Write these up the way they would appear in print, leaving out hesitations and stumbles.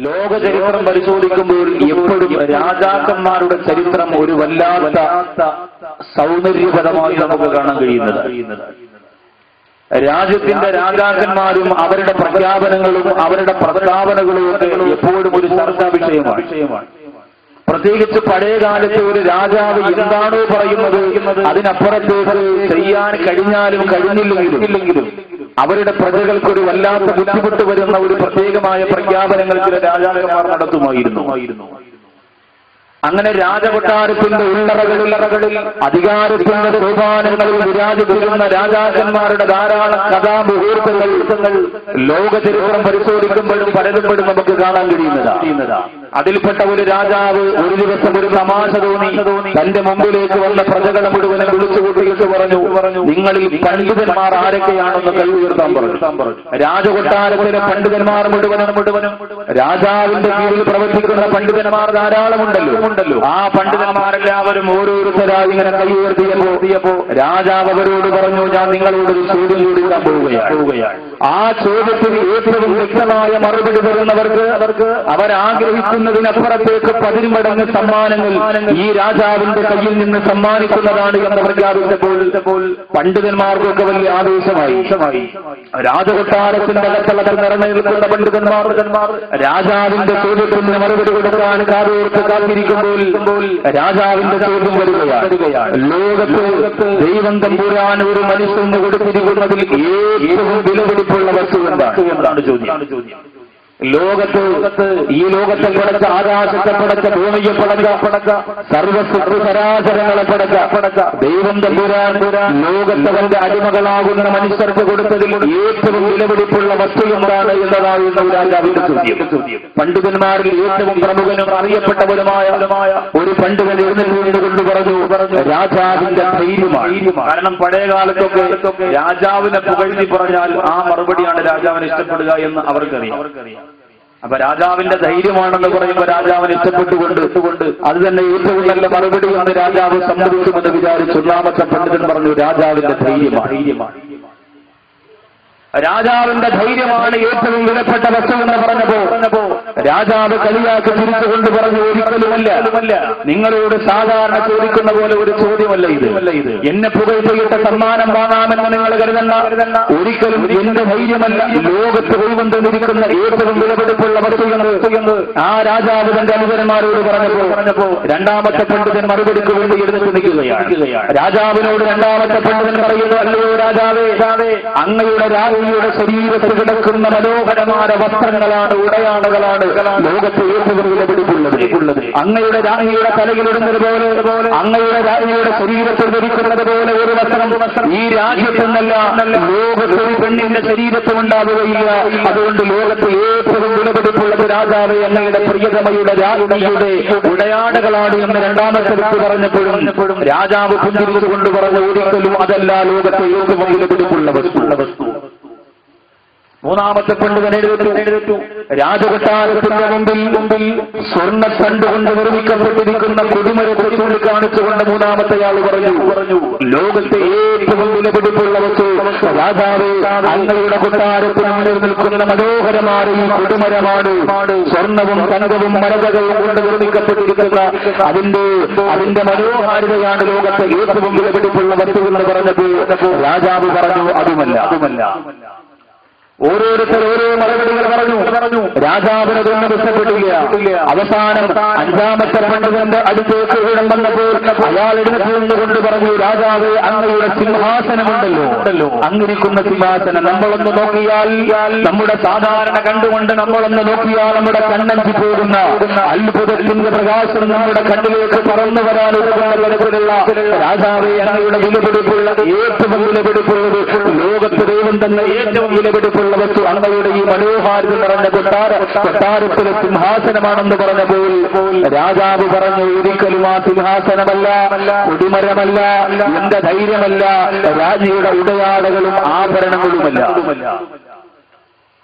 ലോക ചരിത്രം പരിശോധിക്കുമ്പോൾ എപ്പോഴും രാജാക്കന്മാരുടെ ചരിത്രം ഒരു വല്ലാത്ത സൗന്ദര്യപരമായി നമുക്ക് കാണാൻ കഴിയുന്നത്. രാജ്യത്തിന്റെ രാജാക്കന്മാരും അവരുടെ പ്രഖ്യാപനങ്ങളും അവരുടെ പ്രസ്താവനകളും ഒക്കെ എപ്പോഴും ഒരു ചർച്ചാ വിഷയമാണ്. പ്രത്യേകിച്ച് പഴയ കാലത്ത് ഒരു രാജാവ് എന്താണോ പറയുന്നത് അതിനപ്പുറത്തേക്ക് ചെയ്യാൻ കഴിഞ്ഞാലും കഴിഞ്ഞില്ലെങ്കിലും അവരുടെ പ്രജകൾക്കൊരു വല്ലാത്ത ബുദ്ധിമുട്ട് വരുന്ന ഒരു പ്രത്യേകമായ പ്രഖ്യാപനങ്ങൾ ചില രാജാക്കന്മാർ നടത്തുമായിരുന്നു. അങ്ങനെ രാജകൊട്ടാരത്തിന്റെ ഉള്ളറകളിൽ അധികാരത്തിന്റെ സോപാനങ്ങളിൽ വിരാജിപ്പിക്കുന്ന രാജാക്കന്മാരുടെ ധാരാളം കഥാമുഹൂർത്തങ്ങൾ ലോക ചരിത്രം പരിശോധിക്കുമ്പോഴും പലതുമ്പോഴും നമുക്ക് കാണാൻ കഴിയുന്നതാ. അതിൽപ്പെട്ട ഒരു രാജാവ് ഒരു ദിവസം ഒരു തമാശ തോന്നി തന്റെ മുമ്പിലേക്ക് വന്ന പ്രജകളെ മുഴുവനെ വിളിച്ചുകൂട്ടിയിട്ട് പറഞ്ഞു, നിങ്ങളിൽ പണ്ഡിതന്മാർ ആരൊക്കെയാണെന്ന് കൈ ഉയർത്താൻ പറഞ്ഞു. രാജകൊട്ടാരത്തിലെ പണ്ഡിതന്മാർ മുഴുവനും രാജാവിന്റെ കീഴിൽ പ്രവർത്തിക്കുന്ന പണ്ഡിതന്മാർ ധാരാളമുണ്ടല്ലോ. ആ പണ്ഡിതന്മാരെല്ലാവരും ഓരോരുത്തരായി ഇങ്ങനെ കൈ ഉയർത്തിയപ്പോ രാജാവ് അവരോട് പറഞ്ഞു, ഞാൻ നിങ്ങളോടൊരു ചോദ്യം ചോദിക്കാൻ പോവുകയാണ്. ആ ചോദ്യത്തിന് ഏറ്റവും വ്യക്തമായ മറുപടി തരുന്നവർക്ക് അവരാഗ്രഹിക്കുന്നതിനപ്പുറത്തേക്ക് 10 മടങ്ങ് സമ്മാനങ്ങൾ ഈ രാജാവിന്റെ കയ്യിൽ നിന്ന് സമ്മാനിക്കുന്നതാണ് എന്ന് പ്രഖ്യാപിച്ചപ്പോൾ പണ്ഡിതന്മാർക്കൊക്കെ വലിയ ആവേശമായി. രാജകൊട്ടാരത്തിന്റെ അകത്തളത്തിൽ നിറഞ്ഞു നിൽക്കുന്ന പണ്ഡിതന്മാർ രാജാവിന്റെ ചോദ്യത്തിന് മറുപടി കൊടുക്കാൻ കാതോർത്ത് കാത്തിരിക്കുമ്പോൾ രാജാവിന്റെ ചോദ്യം വരികയാണ്. ലോകത്ത് ദൈവം തമ്പുരാൻ ഒരു മനുഷ്യന് കൊടുത്തിരിക്കുന്നതിൽ ഏറ്റവും വിലപിടിപ്പുള്ള വസ്തു എന്താണ് ചോദ്യം. ഈ ലോകത്തെ പടച്ച, ആകാശത്തെ പടച്ച, ഭൂമിയെ പടച്ച, സർവസരാചരങ്ങളെ പടച്ച ദൈവം തമ്പുരാൻ ലോകത്തവന്റെ അടിമകളാകുന്ന മനുഷ്യർക്ക് കൊടുത്തതിൽ ഏറ്റവും വിലപിടിപ്പുള്ള വസ്തു എന്താണ് എന്നതായിരുന്നു രാജാവിന്റെ ചോദ്യം. പണ്ഡിതന്മാരിൽ ഏറ്റവും പ്രമുഖനും അറിയപ്പെട്ടവരുമായ ഒരു പണ്ഡിതൻ എഴുന്നേറ്റുകൊണ്ട് പറഞ്ഞു, രാജാവിന്റെ ധൈര്യമാണ്. കാരണം പഴയ കാലത്തൊക്കെ രാജാവിനെ പുകഴ്ത്തി പറഞ്ഞാൽ ആ മറുപടിയാണ് രാജാവിനെ ഇഷ്ടപ്പെടുക എന്ന് അവർക്കറിയാം. അപ്പൊ രാജാവിന്റെ ധൈര്യമാണെന്ന് പറയുമ്പോൾ രാജാവിനെ ഇഷ്ടപ്പെട്ടുകൊണ്ട് അത് തന്നെ ഏറ്റവും നല്ല മറുപടി എന്ന് രാജാവ് സമ്മതിക്കുമെന്ന് വിചാരിച്ചു. ഒന്നാമത്തെ പണ്ഡിതൻ പറഞ്ഞു, രാജാവിന്റെ ധൈര്യമാണ്. രാജാവിന്റെ ധൈര്യമാണ് ഏറ്റവും വിലപ്പെട്ട വസ്തു എന്ന് പറഞ്ഞപ്പോ രാജാവ് കളിയാക്കി തിരിച്ചുകൊണ്ട് പറഞ്ഞു, ഒരിക്കലുമല്ല, നിങ്ങളോട് സാധാരണ ചോദിക്കുന്ന പോലെ ഒരു ചോദ്യമല്ല ഇത്. എന്നെ പുകഴ്ത്തിയിട്ട് സമ്മാനം വാങ്ങാമെന്ന് നിങ്ങൾ കരുതണ്ട. ഒരിക്കലും എന്റെ ധൈര്യമല്ല ലോകത്ത് ദൈവം തന്നിരിക്കുന്ന ഏറ്റവും വിലപിടിപ്പുള്ള വസ്തു എന്ന് ആ രാജാവ് തന്റെ അനുചരന്മാരോട് പറഞ്ഞപ്പോ രണ്ടാമത്തെ പണ്ഡിതൻ മറുപടിക്ക് വേണ്ടി എഴുന്നേറ്റ് നിൽക്കുകയാണ്. രാജാവിനോട് രണ്ടാമത്തെ പണ്ഡിതൻ പറയുന്നു, അല്ലയോ രാജാവേ, അങ്ങയുടെ രാജ്ഞിയുടെ ശരീരത്തിൽ കിടക്കുന്ന മനോഹരമായ വസ്ത്രങ്ങളാണ്, ഉടയാടകളാണ് ലോകത്ത് ഏറ്റവും വിലപിടിപ്പുള്ളത്. അങ്ങയുടെ രാജ്ഞിയുടെ തലയിലിടുന്നത് പോലെ, അങ്ങയുടെ രാജ്ഞിയുടെ ശരീരത്തിൽ ധരിക്കുന്നത് പോലെ ഒരു വസ്ത്രം ഈ രാജ്യത്തെന്നല്ല ലോകത്ത് ഒരു പെണ്ണിന്റെ ശരീരത്തിൽ ഉണ്ടാവുകയില്ല. അതുകൊണ്ട് ലോകത്ത് ഏറ്റവും വിലപിടിപ്പുള്ളത് രാജാവ് അങ്ങയുടെ പ്രിയതമയുടെ രാജ്ഞിയുടെ ഉടയാടകളാണ് എന്ന് രണ്ടാമത്തെ വ്യക്തി പറഞ്ഞപ്പോഴും രാജാവ് പുഞ്ചിരിച്ചുകൊണ്ട് പറഞ്ഞു, ഒരിക്കലും അതല്ല ലോകത്തെ ഏറ്റവും വിലപിടിപ്പുള്ള വസ്തു. മൂന്നാമത്തെ പണ്ഡിതൻ എഴുന്നേറ്റു. രാജകൊട്ടാരത്തിന്റെ മുമ്പിൽ സ്വർണ്ണത്തണ്ട് കൊണ്ട് നിർമ്മിക്കപ്പെട്ടിരിക്കുന്ന കൊടിമരത്തെ ചൂണ്ടിക്കാണിച്ചുകൊണ്ട് മൂന്നാമത്തെയാൾ പറഞ്ഞു, ലോകത്തെ ഏറ്റവും വിലപിടിപ്പുള്ള വസ്തു രാജാവേ, അങ്ങയുടെ കൊട്ടാരത്തിന് മുന്നിൽ നിൽക്കുന്ന മനോഹരമായ ഈ കൊടിമരമാണ്. സ്വർണവും തങ്കവും മരതകവും കൊണ്ട് നിർമ്മിക്കപ്പെട്ടിരിക്കുന്ന അതിന്റെ മനോഹാരിതയാണ് ലോകത്തെ ഏറ്റവും വിലപിടിപ്പുള്ള വസ്തു എന്ന് പറഞ്ഞപ്പോൾ രാജാവ് പറഞ്ഞു, അതുമല്ല. ഓരോരുത്തർ ഓരോ മറുപടികൾ പറഞ്ഞു. രാജാവിനതൊന്നും ഇഷ്ടപ്പെട്ടില്ല. അവസാനം അഞ്ചാമത്തെ പണ്ഡിതന്റെ അടുത്തേക്ക് ഇടം വന്നപ്പോൾ അയാൾ എഴുന്നേറ്റുകൊണ്ട് പറഞ്ഞു, രാജാവ്, അങ്ങയുടെ സിംഹാസനമുണ്ടല്ലോ, അങ്ങിരിക്കുന്ന സിംഹാസനം നമ്മളൊന്ന് നോക്കിയാൽ, നമ്മുടെ സാധാരണ കണ്ടുകൊണ്ട് നമ്മളൊന്ന് നോക്കിയാൽ നമ്മുടെ കണ്ണഞ്ചി പോകുന്ന അത്ഭുതത്തിന്റെ പ്രകാശം നമ്മുടെ കണ്ണിലേക്ക് പറന്നു വരാനുള്ള തരത്തിലുള്ള രാജാവെ, അങ്ങയുടെ വിലപിടിപ്പുള്ള ഏറ്റവും വിലപിടിപ്പുള്ളത് ലോകത്ത് ദൈവം തന്നെ ഏറ്റവും വിലപിടിപ്പുള്ള വസ്തു അങ്ങയുടെ ഈ മനോഹാരിത നിറഞ്ഞ കൊട്ടാരത്തിലെ സിംഹാസനമാണെന്ന് പറഞ്ഞപ്പോൾ രാജാവ് പറഞ്ഞു, ഒരിക്കലും ആ സിംഹാസനമല്ല, കൊടിമരമല്ല, എന്റെ ധൈര്യമല്ല, രാജ്ഞിയുടെ ഉടയാടകളും ആഭരണങ്ങളുമല്ല.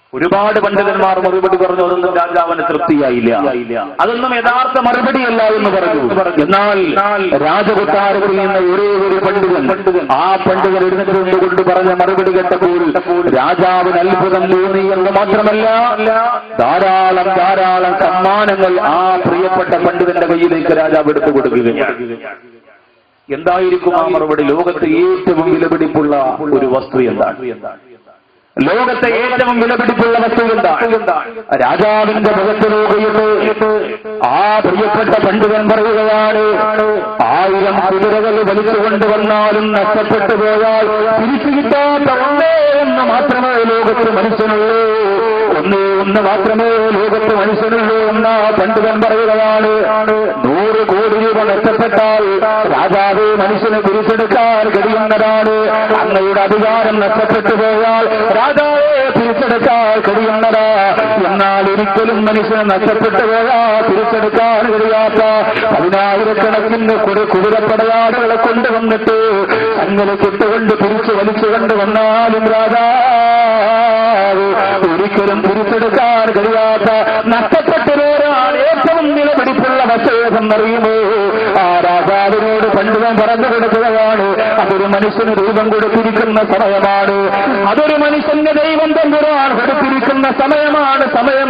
ഒരുപാട് പണ്ഡിതന്മാർ മറുപടി പറഞ്ഞു, അതൊന്നും രാജാവിന് തൃപ്തിയായില്ല, അതൊന്നും യഥാർത്ഥ മറുപടിയല്ല എന്ന് പറഞ്ഞു. എന്നാൽ രാജകൊട്ടാരത്തിൽ നിന്ന് ഒരേ ഒരു പണ്ഡിതൻ, ആ പണ്ഡിതൻ എഴുന്നേറ്റുകൊണ്ട് പറഞ്ഞ മറുപടി കേട്ടപ്പോൾ രാജാവിന് അത്ഭുതം തോന്നി എന്ന് മാത്രമല്ല, ധാരാളം ധാരാളം സമ്മാനങ്ങൾ ആ പ്രിയപ്പെട്ട പണ്ഡിതന്റെ കയ്യിലേക്ക് രാജാവ് എടുത്തു കൊടുക്കുകയാണ്. എന്തായിരിക്കും ആ മറുപടി? ലോകത്തെ ഏറ്റവും വിലപിടിപ്പുള്ള ഒരു വസ്തു എന്താണ്? ലോകത്തെ ഏറ്റവും വിലപിടിപ്പുള്ള വസ്തു എന്താണ്? രാജാവിന്റെ മുഖത്ത് നോക്കിയിട്ട് ആ പ്രിയപ്പെട്ട പണ്ഡിതൻ പറയുകയാണ്, 1000 കുതിരകൾ വലിച്ചുകൊണ്ട് വന്നാലും നഷ്ടപ്പെട്ടു പോയാൽ തിരിച്ചു കിട്ടാത്ത ഒന്നേ ഒന്ന് മാത്രമേ ലോകത്ത് മനുഷ്യനുള്ളൂ, ഒന്നേ ഒന്ന് മാത്രമേ ലോകത്ത് മനുഷ്യനുള്ളൂ എന്ന പണ്ഡിതൻ പറയുകയാണ്. 100 കോടി രൂപ നഷ്ടപ്പെട്ടാൽ രാജാവ് മനുഷ്യനെ തിരിച്ചെടുക്കാൻ കഴിയുന്നതാണ്. അങ്ങയുടെ അധികാരം നഷ്ടപ്പെട്ടു പോയാൽ രാജാവെ തിരിച്ചെടുക്കാൻ കഴിയുന്നതാ. എന്നാൽ ഒരിക്കലും മനുഷ്യനെ നഷ്ടപ്പെട്ടു പോയാൽ തിരിച്ചെടുക്കാൻ കഴിയാത്ത 10,000കണക്കിന് കുതിരപ്പടയാടുകളെ കൊണ്ടുവന്നിട്ട് അങ്ങനെ കിട്ടുകൊണ്ട് തിരിച്ചു വലിച്ചുകൊണ്ട് വന്നാലും രാജാവ് ഒരിക്കലും തിരിച്ചെടുക്കാൻ കഴിയാത്ത നഷ്ടപ്പെട്ടു പോരാൻ ഏറ്റവും നിലപിടിപ്പുള്ള വശേതെന്നറിയുമോ? ആ രാജാവിനോട് പണ്ഡിതൻ പറഞ്ഞു കൊടുക്കുകയാണ്, അതൊരു മനുഷ്യന് ദൈവം കൊടുത്തിരിക്കുന്ന സമയമാണ്, അതൊരു മനുഷ്യന്റെ ദൈവം തമ്പുരാൻ കൊടുത്തിരിക്കുന്ന സമയമാണ്.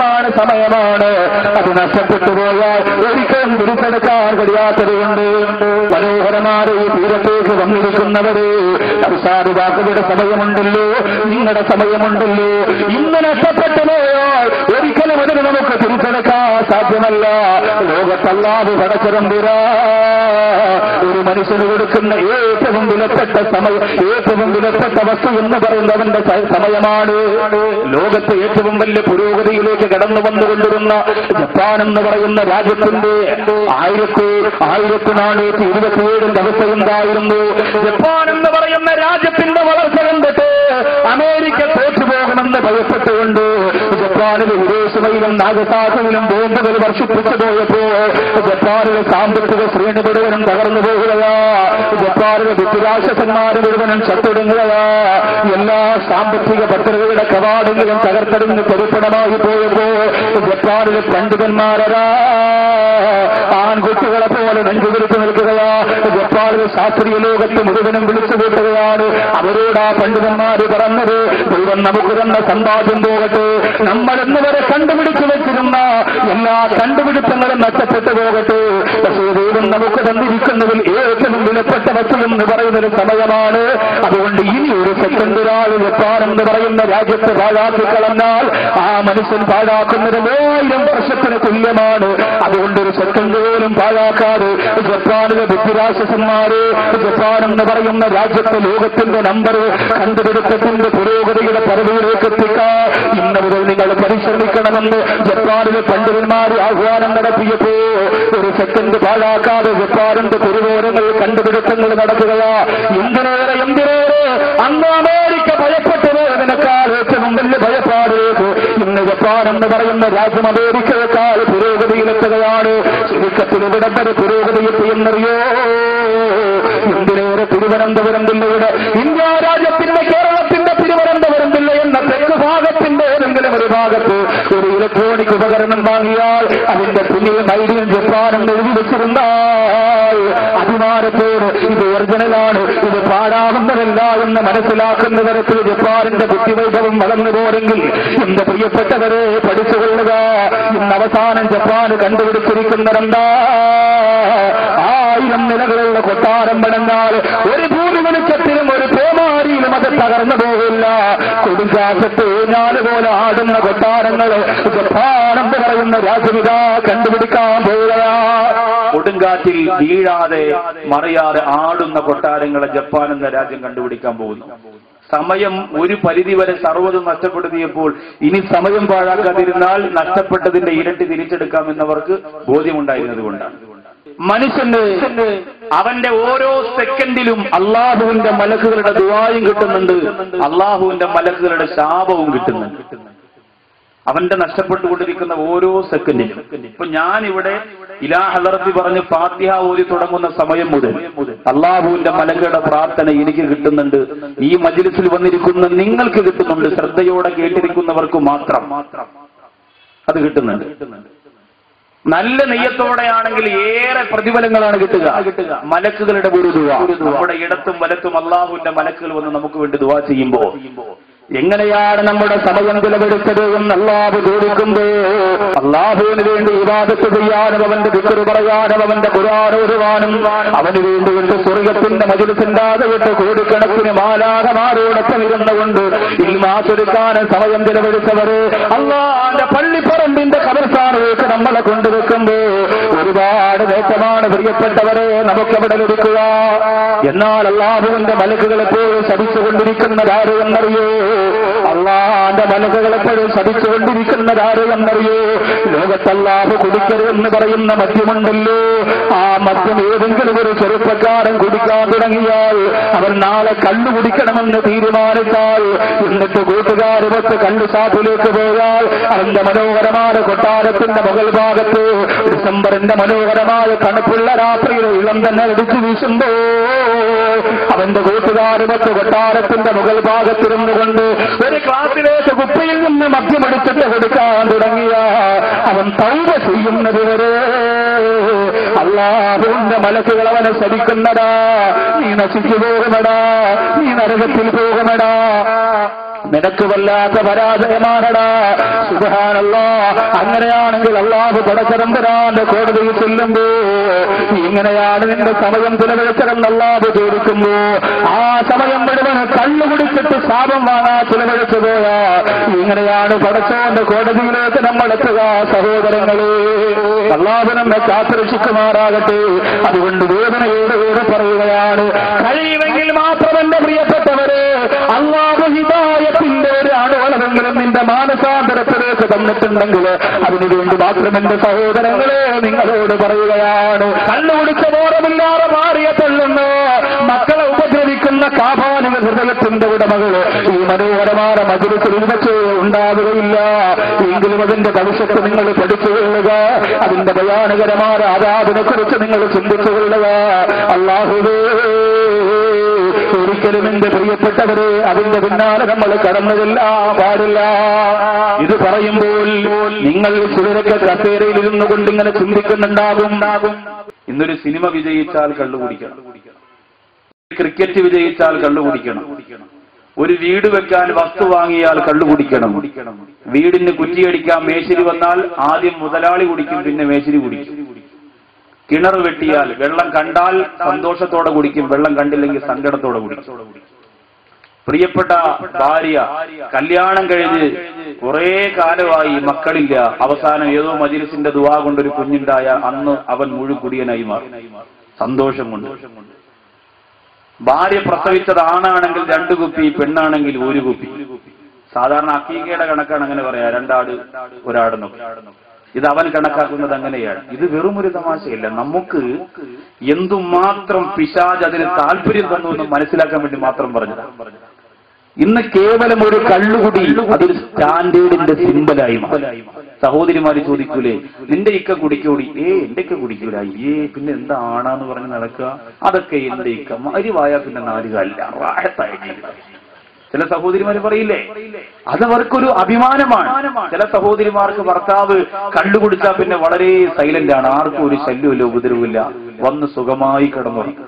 അത് നഷ്ടപ്പെട്ടു പോയാൽ ഒരിക്കലും തിരിച്ചെടുക്കാൻ കഴിയാത്തതുകൊണ്ട് മനോഹരമായ ഈ തീരത്തേക്ക് വന്നിരിക്കുന്നവര്, നൗഷാദ് ബാഖവിയുടെ സമയമുണ്ടല്ലോ, നിങ്ങളുടെ സമയമുണ്ടല്ലോ. ഇന്ന് നഷ്ടപ്പെട്ടു പോയാൽ ഒരിക്കലും അതിന് നമുക്ക് തിരിച്ചെടുക്കാൻ സാധ്യമല്ല. ലോകത്തല്ലാതെ പടച്ചതമ്പുരാ ഒരു മനുഷ്യന് കൊടുക്കുന്ന ഏറ്റവും വിലപ്പെട്ട സമയം, ഏറ്റവും വിലപ്പെട്ട വസ്തു എന്ന് പറയുന്നവന്റെ സമയമാണ്. ലോകത്തെ ഏറ്റവും വലിയ പുരോഗതിയിലേക്ക് കടന്നു വന്നുകൊണ്ടിരുന്ന ജപ്പാൻ എന്ന് പറയുന്ന രാജ്യത്തിന്റെ 1427 അവസ്ഥയുണ്ടായിരുന്നു. ജപ്പാൻ എന്ന് പറയുന്ന രാജ്യത്തിന്റെ വളർച്ച കണ്ടിട്ട് അമേരിക്ക തോറ്റുപോകുമെന്ന് ഭയപ്പെട്ടുകൊണ്ട് ജപ്പാനിലെ വിദേശമയിലും നാഗസാക്കിലും ബോംബുകൾ വർഷിപ്പിച്ചു പോയപ്പോ ജപ്പാനിലെ സാമ്പത്തിക ശ്രേണി മുഴുവനും തകർന്നു പോകുകയാ. ജപ്പാനിലെ ബുദ്ധിരാക്ഷസന്മാര് മുഴുവനും ചത്തൊടുങ്ങുകയാ. എല്ലാ സാമ്പത്തിക പദ്ധതികളുടെ കവാടങ്ങളും തകർത്തെറിഞ്ഞ് പരിപ്പണമായി പോയപ്പോ ജപ്പാനിലെ പണ്ഡിതന്മാരാ ആൺകുട്ടികളെ പോലെ നെഞ്ചുപിടിച്ചു നിൽക്കുകയാ. ജപ്പാനിലെ ശാസ്ത്രീയ ലോകത്ത് മുഴുവനും വിളിച്ചു കൂട്ടുകയാണ്. അവരോട് ആ പണ്ഡിതന്മാര് പറഞ്ഞത്, ദൈവം നമുക്ക് തന്ന സമ്പാദ്യം പോകട്ടെ, നമ്മളെന്ന് വരെ കണ്ടുപിടിച്ചു വെച്ചിരുന്ന എല്ലാ കണ്ടുപിടുത്തങ്ങളും നഷ്ടപ്പെട്ടു പോകട്ടെ, പക്ഷേ ദൈവം നമുക്ക് തന്നിരിക്കുന്നതിൽ ഏറ്റവും വിലപ്പെട്ട വസ്തു എന്ന് പറയുന്നൊരു സമയമാണ്. അതുകൊണ്ട് ഇനി ഒരു സെക്കൻഡ് ഒരാൾ ജപ്പാൻ എന്ന് പറയുന്ന രാജ്യത്ത് പാഴാക്കി കളഞ്ഞാൽ ആ മനുഷ്യൻ പാഴാക്കുന്നത് 1000 വർഷത്തിന് തുല്യമാണ്. അതുകൊണ്ട് ഒരു സെക്കൻഡ് പോലും പാഴാക്കാതെ ജപ്പാനിലെ ബുദ്ധിരാക്ഷസന്മാര് ജപ്പാൻ എന്ന് പറയുന്ന രാജ്യത്തെ ലോകത്തിന്റെ നമ്പർ കണ്ടുപിടുത്തത്തിന്റെ പുരോഗതിയുടെ പദവിയിലേക്ക് എത്തിക്കാൻ ഇന്ന് മുതൽ നിങ്ങൾ പരിശ്രമിക്കണമെന്ന് ജപ്പാനിലെ പണ്ഡിതന്മാർ ആഹ്വാനം നടത്തിയപ്പോ ഒരു സെക്കൻഡ് പാഴാക്കാതെ ജപ്പാനിന്റെ പെരുവോരങ്ങൾ കണ്ടുപിടുത്തങ്ങൾ നടക്കുകയാ. എന്തിനേറെ അന്ന് അമേരിക്ക ഭയപ്പെട്ടു പോയതിനേക്കാൾ ഏറ്റവും വലിയ ഭയപ്പാടിലേക്ക് ഇന്ന് ജപ്പാൻ എന്ന് പറയുന്ന രാജ്യം അമേരിക്കയേക്കാൾ പുരോഗതിയിലെത്തുകയാണ്. ചുരുക്കത്തിൽ ഇവിടം വരെ പുരോഗതി എത്തിയെന്നറിയോ? എന്തിനേറെ തിരുവനന്തപുരം ജില്ലയുടെ, ഇന്ത്യ രാജ്യത്തിന്റെ കേരളത്തിന്റെ തിരുവനന്തപുരം ജില്ല എന്ന തെക്ക് ഭാഗത്തിന്റെ ഏതെങ്കിലും ഒരു ഭാഗത്ത് ഒരു ഇലക്ട്രോണിക് ഉപകരണം വാങ്ങിയാൽ അതിന്റെ പിന്നിൽ മൈഡിയൻ ജപ്പാൻ എന്ന് എഴുതി വെച്ചിരുന്നാൽ അഭിമാനത്തോട് ഇത് ഒറിജിനലാണ്, ഇത് പാടാവുന്നതല്ല എന്ന് മനസ്സിലാക്കുന്ന തരത്തിൽ ജപ്പാനിന്റെ ബുദ്ധിവൈഭവം വളർന്നു പോരെങ്കിൽ എന്റെ പ്രിയപ്പെട്ടവരെ പഠിച്ചുകൊള്ളുക. ഇന്ന് അവസാനം ജപ്പാൻ കണ്ടുപിടിച്ചിരിക്കുന്നതെന്താ? 1000 നിലകളുള്ള കൊട്ടാരം പണിഞ്ഞാൽ ഒരു ഭൂമി വെളിച്ചത്തിലും ഒരു പേമാരിയിലും അത് തകർന്നു പോകില്ല. കൊടുങ്കാറ്റത്ത് പോലെ ആടുന്ന കൊട്ടാരങ്ങൾ ജപ്പാൻ എന്ന് പറയുന്ന രാജ്യവിധ കണ്ടുപിടിക്കാൻ പോവുകയാ. കൊടുങ്കാറ്റിൽ വീഴാതെ മറിയാതെ ആടുന്ന കൊട്ടാരങ്ങളെ ജപ്പാൻ എന്ന രാജ്യം കണ്ടുപിടിക്കാൻ പോകുന്നു. സമയം ഒരു പരിധിവരെ സർവ്വതും നഷ്ടപ്പെടുത്തിയപ്പോൾ ഇനി സമയം പാഴാക്കാതിരുന്നാൽ നഷ്ടപ്പെട്ടതിന്റെ ഇരട്ടി തിരിച്ചെടുക്കാമെന്നവർക്ക് ബോധ്യമുണ്ടായിരുന്നത് കൊണ്ടാണ്. മനുഷ്യന് അവന്റെ ഓരോ സെക്കൻഡിലും അള്ളാഹുവിന്റെ മലക്കുകളുടെ ദുആയും കിട്ടുന്നുണ്ട്, അള്ളാഹുവിന്റെ മലക്കുകളുടെ ശാപവും കിട്ടുന്നുണ്ട്. അവന്റെ നഷ്ടപ്പെട്ടുകൊണ്ടിരിക്കുന്ന ഓരോ സെക്കൻഡിലും. ഇപ്പൊ ഞാനിവിടെ ഇലാ ഹളറത്തി പറഞ്ഞ് ഫാത്തിഹ ഓതി തുടങ്ങുന്ന സമയം മുതൽ അള്ളാഹുവിന്റെ മലക്കുകളുടെ പ്രാർത്ഥന എനിക്ക് കിട്ടുന്നുണ്ട്, ഈ മജ്ലിസിൽ വന്നിരിക്കുന്ന നിങ്ങൾക്ക് കിട്ടുന്നുണ്ട്, ശ്രദ്ധയോടെ കേട്ടിരിക്കുന്നവർക്ക് മാത്രം അത് കിട്ടുന്നുണ്ട്. നല്ല നെയ്യത്തോടെയാണെങ്കിൽ ഏറെ പ്രതിഫലങ്ങളാണ് കിട്ടുക. മലക്കുകളുടെ ഒരു ദുആ, നമ്മുടെ ഇടത്തും വലത്തും അള്ളാഹുവിന്റെ മലക്കുകൾ വന്ന് നമുക്ക് വേണ്ടി ദുആ ചെയ്യുമ്പോ എങ്ങനെയാണ് നമ്മുടെ സമയം ചെലവെടുത്തത് എന്ന് അള്ളാഹു ചോദിക്കുമ്പോ, അള്ളാഹുവിന് വേണ്ടി ഇബാദത്ത് ചെയ്യാനും അവന്റെ ദിക്റ് പറയാനും അവന്റെ ഖുർആൻ ഓതുവാനും അവന് വേണ്ടി കൊണ്ട് സ്വർഗത്തിന്റെ മജ്ലിസിന്റെ കോടിക്കണക്കിന് മാലാഖമാരോടൊപ്പം ഇരുന്നുകൊണ്ട് ഇൽമാചൊരുക്കാനും സമയം ചെലവെടുത്തവര് അള്ളാഹുവിന്റെ പള്ളിപ്പറമ്പിന്റെ ഖബർസ്ഥാനിലേക്ക് നമ്മളെ കൊണ്ടുവെക്കുമ്പോ ഒരുപാട് നേട്ടമാണ് പ്രിയപ്പെട്ടവരെ നമുക്കവിടെ ലഭിക്കുക. എന്നാൽ അള്ളാഹുവിന്റെ മലക്കുകൾ എപ്പോഴും ശപിച്ചുകൊണ്ടിരിക്കുന്നതാര് എന്നറിയോ? അള്ളാന്റെ മലക്കുകൾ എപ്പോഴും ശപിച്ചുകൊണ്ടിരിക്കുന്നതാര് എന്നറിയോ? ലോകത്തല്ലാഹു കുടിക്കരുതെന്ന് പറയുന്ന മദ്യമുണ്ടല്ലോ, ആ മദ്യം ഏതെങ്കിലും ഒരു ചെറുപ്പക്കാരൻ കുടിക്കാൻ തുടങ്ങിയാൽ അവൻ നാളെ കള്ളു കുടിക്കണമെന്ന് തീരുമാനിച്ചാൽ, എന്നിട്ട് കൂട്ടുകാരുമൊത്ത് കള്ളു ഷാപ്പിലേക്ക് പോയാൽ അവന്റെ മനോഹരമായ കൊട്ടാരത്തിന്റെ മുകൾ ഭാഗത്ത് ഡിസംബറിന്റെ മനോഹരമായ തണുപ്പുള്ള രാത്രിയിൽ ഇളം തന്നെ അടിച്ചു വീശുമ്പോ അവന്റെ കൂട്ടുകാരുമൊത്ത് കൊട്ടാരത്തിന്റെ മുകൾ ഭാഗത്തിരുന്നു കൊണ്ട് ഒരു ക്ലാസ്സിലേക്ക് കുപ്പിയിൽ നിന്ന് മദ്യമെടുത്തിട്ട് കൊടുക്കാൻ തുടങ്ങിയ അവൻ തൗബ ചെയ്യുന്നത് വരെ അല്ലാഹുവിന്റെ മലക്കുകൾ അവനെ ശപിക്കുന്നടാ, നീ നശിച്ചു പോകുമടാ, നീ നരകത്തിൽ പോകുമടാ, നിനക്ക് വല്ലാത്ത പരാജയമാണടാ. സുബ്ഹാനല്ലാഹ്. അങ്ങനെയാണെങ്കിൽ അല്ലാഹു പടച്ചതമ്പുരാന്റെ കോടതിയിൽ ചെല്ലുമ്പോ ഇങ്ങനെയാണ് നിന്റെ സമയം ചിലവഴിച്ചതെന്ന് അല്ലാഹു ചോദിക്കുമ്പോ ആ സമയം മുഴുവൻ കള്ളു കുടിച്ചിട്ട് ശാപം വാങ്ങാ ചിലവഴിച്ചു പോയാ ഇങ്ങനെയാണ് പടച്ചവന്റെ കോടതിയിലേക്ക് നമ്മൾ എത്തുക. സഹോദരങ്ങളെ, അല്ലാഹു നമ്മെ കാത്തുരക്ഷിക്കുമാറാകട്ടെ. അതുകൊണ്ട് വേദനയോട് പറയുകയാണ്, കഴിയുമെങ്കിൽ മാത്രം എന്റെ പ്രിയപ്പെട്ടവരെ അല്ലാഹു ഹിദായത്തിന്റെ ഒരു അണുവളവെങ്കിലും നിന്റെ മാനസാന്തരത്തിലേക്ക് തന്നിട്ടുണ്ടെങ്കിൽ അതിനുവേണ്ടി മാത്രം എന്റെ സഹോദരങ്ങളെ നിങ്ങളോട് പറയുകയാണ്. കണ്ണുകുടിച്ച ബോധമില്ലാതെ മാറിയ തള്ളുന്നു മക്കളെ ഉപദ്രവിക്കുന്ന കാപാലിക ഹൃദയത്തിന്റെ ഉടമകള് ഈ മനോഹരമായ മജ്‌ലിസിൽ വെച്ച് ഉണ്ടാവുകയില്ല. എങ്കിലും അതിന്റെ ഭവിഷ്യത്ത് നിങ്ങൾ പഠിച്ചുകൊള്ളുക, അതിന്റെ ഭയാനകരമായ ആദാബിനെ കുറിച്ച് നിങ്ങൾ ചിന്തിച്ചുകൊള്ളുക. അല്ലാഹുവേ, ഒരിക്കലും എന്റെ പ്രിയപ്പെട്ടവരെ അതിന്റെ പിന്നാലെ നമ്മൾ കടന്നുകൊല്ലാൻ പാടില്ല. ഇത് പറയുമ്പോൾ നിങ്ങൾ ചിലരൊക്കെ കസേരയിൽ ഇരുന്നു കൊണ്ട് ഇങ്ങനെ ചിന്തിക്കുന്നുണ്ടാകും, ഇന്നൊരു സിനിമ വിജയിച്ചാൽ കള്ളുകുടിക്കണം, ക്രിക്കറ്റ് വിജയിച്ചാൽ കള്ളുകുടിക്കണം, ഒരു വീട് വെക്കാൻ വസ്തു വാങ്ങിയാൽ കള്ളുകുടിക്കണം, വീടിന് കുറ്റിയടിക്കാൻ മേശിരി വന്നാൽ ആദ്യം മുതലാളി കുടിക്കും, പിന്നെ മേശിരി കുടിക്കും, കിണർ വെട്ടിയാൽ വെള്ളം കണ്ടാൽ സന്തോഷത്തോടെ കുടിക്കും, വെള്ളം കണ്ടില്ലെങ്കിൽ സങ്കടത്തോടെ കുടിക്കും. പ്രിയപ്പെട്ട ഭാര്യ കല്യാണം കഴിഞ്ഞ് കുറെ കാലമായി മക്കളില്ല, അവസാനം ഏതോ മജ്‌ലിസിന്റെ ദുആ കൊണ്ടൊരു കുഞ്ഞുണ്ടായ അന്ന് അവൻ മുഴുകുടിയനായി മാറി, സന്തോഷം കൊണ്ട്. ഭാര്യ പ്രസവിച്ചത് ആണാണെങ്കിൽ 2 കുപ്പി, പെണ്ണാണെങ്കിൽ 1 കുപ്പി. സാധാരണ അക്കീകയുടെ കണക്കാണ് അങ്ങനെ പറയാ, 2 ആട് 1 ആടെന്നൊക്കെ. ഇത് അവൻ കണക്കാക്കുന്നത് അങ്ങനെയാണ്. ഇത് വെറും ഒരു തമാശയല്ല. നമുക്ക് എന്തുമാത്രം പിശാച് അതിന് താല്പര്യം തന്നു എന്ന് മനസ്സിലാക്കാൻ വേണ്ടി മാത്രം പറഞ്ഞതാണ്. ഇന്ന് കേവലം ഒരു കള്ളുകുടി അതൊരു സ്റ്റാൻഡേർഡിന്റെ സിമ്പലായി. സഹോദരിമാര് ചോദിക്കൂലേ, നിന്റെ ഇക്ക കുടിക്കൂടി? എന്റെ ഇക്ക കുടിക്കൂല. പിന്നെ എന്താ ആണാന്ന് പറഞ്ഞ് നടക്കുക? അതൊക്കെ എന്റെ ഇക്ക മരിവായ പിന്നെ 4 കാലില്ല, റാഹത്തായി. ചില സഹോദരിമാര് പറയില്ലേ, അതവർക്കൊരു അഭിമാനമാണ്. ചില സഹോദരിമാർക്ക് ഭർത്താവ് കള്ളുകുടിച്ചാൽ പിന്നെ വളരെ സൈലന്റ് ആണ്, ആർക്കും ഒരു ശല്യമില്ല, ഉപദ്രവമില്ല, വന്ന് സുഖമായി കിടന്നുറങ്ങും.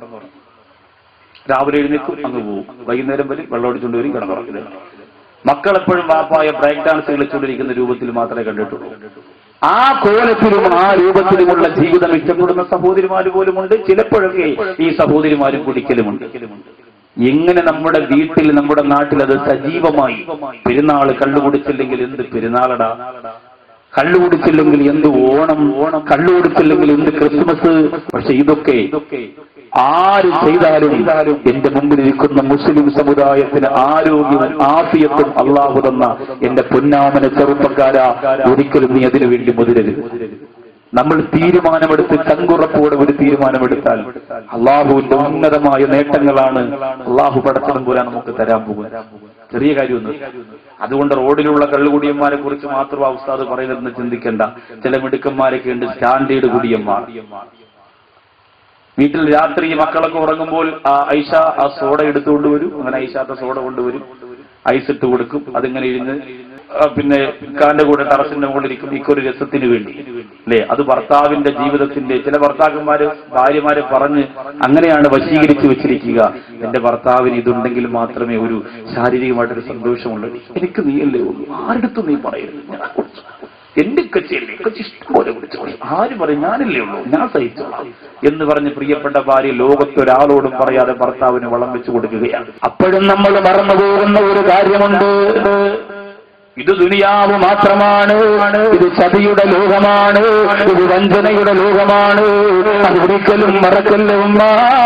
രാവിലെ എഴുന്നേക്കും, അങ്ങ് പോവും, വൈകുന്നേരം വരും, വെള്ളം അടിച്ചുകൊണ്ട് വരും, കിടന്നുറങ്ങില്ല. മക്കളെപ്പോഴും വാപ്പായ ബ്രേക്ക് ഡാൻസ് കളിച്ചുകൊണ്ടിരിക്കുന്ന രൂപത്തിൽ മാത്രമേ കണ്ടിട്ടുള്ളൂ. ആ കോലത്തിലും ആ രൂപത്തിലുമുള്ള ജീവിതം ഇഷ്ടപ്പെടുന്ന സഹോദരിമാര് പോലുമുണ്ട്. ചിലപ്പോഴൊക്കെ ഈ സഹോദരിമാരും കുടിക്കലുമുണ്ട്. എങ്ങനെ നമ്മുടെ വീട്ടിൽ, നമ്മുടെ നാട്ടിൽ അത് സജീവമായി. പെരുന്നാള് കള്ളുകുടിച്ചില്ലെങ്കിൽ എന്ത് പെരുന്നാളടാ, കള്ളുകുടിച്ചില്ലെങ്കിൽ എന്ത് ഓണം, കള്ളുകുടിച്ചില്ലെങ്കിൽ എന്ത് ക്രിസ്മസ്. പക്ഷെ ഇതൊക്കെ ആര് ചെയ്താലും എന്റെ മുമ്പിലിരിക്കുന്ന മുസ്ലിം സമുദായത്തിന് ആരോഗ്യവും ആഫിയത്തും അള്ളാഹു തന്ന എന്റെ പൊന്നാമന ചെറുപ്പക്കാരാ, ഒരിക്കലും നീ അതിനു വേണ്ടി മുതിരരുത്. നമ്മൾ തീരുമാനമെടുത്ത് ചങ്കുറപ്പോടെ ഒരു തീരുമാനമെടുത്താൽ അള്ളാഹുവിന്റെ ഉന്നതമായ നേട്ടങ്ങളാണ് അള്ളാഹു പടച്ചതമ്പുരാൻ നമുക്ക് തരാൻ പോകുന്നത്. ചെറിയ കാര്യമൊന്നും. അതുകൊണ്ട് റോഡിലുള്ള കള്ളുകുടിയന്മാരെ കുറിച്ച് മാത്രം ആ ഉസ്താദ് പറയുന്നതെന്ന് ചിന്തിക്കേണ്ട. ചില മിടുക്കന്മാരൊക്കെ ഉണ്ട് സ്റ്റാൻഡേർഡ് കുടിയന്മാർ. വീട്ടിൽ രാത്രി മക്കളൊക്കെ ഉറങ്ങുമ്പോൾ ഐഷ ആ സോഡ എടുത്തുകൊണ്ട് വരും. അങ്ങനെ ഐഷാത്ത സോഡ കൊണ്ടുവരും, ഐസ് ഇട്ട് കൊടുക്കും. അതിങ്ങനെ ഇരുന്ന് പിന്നെ ഇക്കാന്റെ കൂടെ ടെറസിന്റെ മുകളിലിരിക്കും, ഇക്കൊരു രസത്തിന് വേണ്ടി അല്ലേ. അത് ഭർത്താവിന്റെ ജീവിതത്തിന്റെ ചില ഭർത്താക്കന്മാര് ഭാര്യമാരെ പറഞ്ഞ് അങ്ങനെയാണ് വശീകരിച്ചു വെച്ചിരിക്കുക. എന്റെ ഭർത്താവിന് ഇതുണ്ടെങ്കിൽ മാത്രമേ ഒരു ശാരീരികമായിട്ടൊരു സന്തോഷമുള്ളൂ. എനിക്ക് നീയല്ലേ ഉള്ളൂ, ആരെടുത്തും നീ പറയരുത്, എന്റെ കച്ചയല്ലേ, കച്ചി ഇഷ്ടം പോലെ വിളിച്ചോളൂ, ആര് പറയും, ഞാനല്ലേ ഉള്ളൂ, ഞാൻ സഹിച്ചോളാം എന്ന് പറഞ്ഞ് പ്രിയപ്പെട്ട ഭാര്യ ലോകത്തൊരാളോടും പറയാതെ ഭർത്താവിന് വളം വെച്ചു കൊടുക്കുകയാണ്. അപ്പോഴും നമ്മൾ മറന്നു പോകുന്ന ഒരു കാര്യമുണ്ട്. ഇത് ദുനിയാവ് മാത്രമാണ്, ഇത് ചതിയുടെ ലോകമാണ്, ഇത് വഞ്ചനയുടെ ലോകമാണ്. അത് ഒരിക്കലും മറക്കല്ല ഉമ്മ,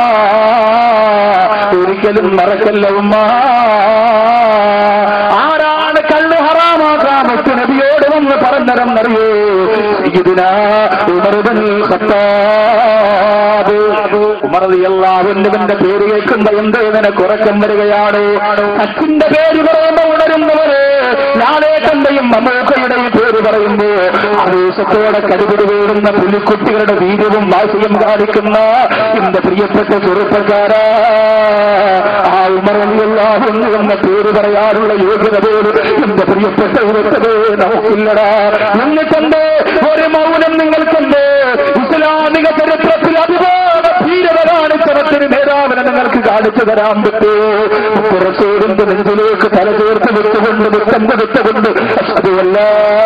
ഒരിക്കലും മറക്കല്ല ഉമ്മ. ആരാണ് കള്ള് ഹറാമാക്കാൻ നബിയോട് വന്ന് പറഞ്ഞതെന്നറിയോ? സയ്യിദുനാ ഉമർ ഇബ്നുൽ ഖത്താബ്. ഉമർ റളിയല്ലാഹു അൻഹുവിന്റെ പേര് കേൾക്കുമ്പോ എന്തോ നിനക്ക് ഉറക്കം വരികയാണ്. അച്ഛന്റെ പേര് പറയുമ്പോൾ ഉണരുന്നവരെ, ലാലേട്ടന്റെയും മമ്മൂക്കയുടെയും പേര് പറയുമ്പോ ആവേശത്തോടെ കടുപിടി വീടുന്ന പുലിക്കുട്ടികളുടെ വീര്യവും വാശിയും കാണിക്കുന്ന എന്റെ പ്രിയപ്പെട്ട ചെറുപ്പക്കാരാ, ആ ഉമർ റളിയല്ലാഹു അൻഹു എന്ന പേര് പറയാനുള്ള യോഗ്യത പോലും എന്റെ പ്രിയപ്പെട്ട നമുക്കില്ലടാ. നിങ്ങൾക്കെന്തേ ഒരു മൗനം? നിങ്ങൾക്കെന്തേ ഇസ്ലാമിക ചരിത്രത്തിൽ അതുപോലെ ധീരത കാണിച്ചവത്തിന് നേതാവിനെ നിങ്ങൾക്ക് കാണിച്ചു തരാൻ പറ്റുമോ? റസൂലിന്റെ നെഞ്ചിലേക്ക് തല ചേർത്ത് വിട്ടുകൊണ്ട് വിട്ടുകൊണ്ട് അതുമല്ല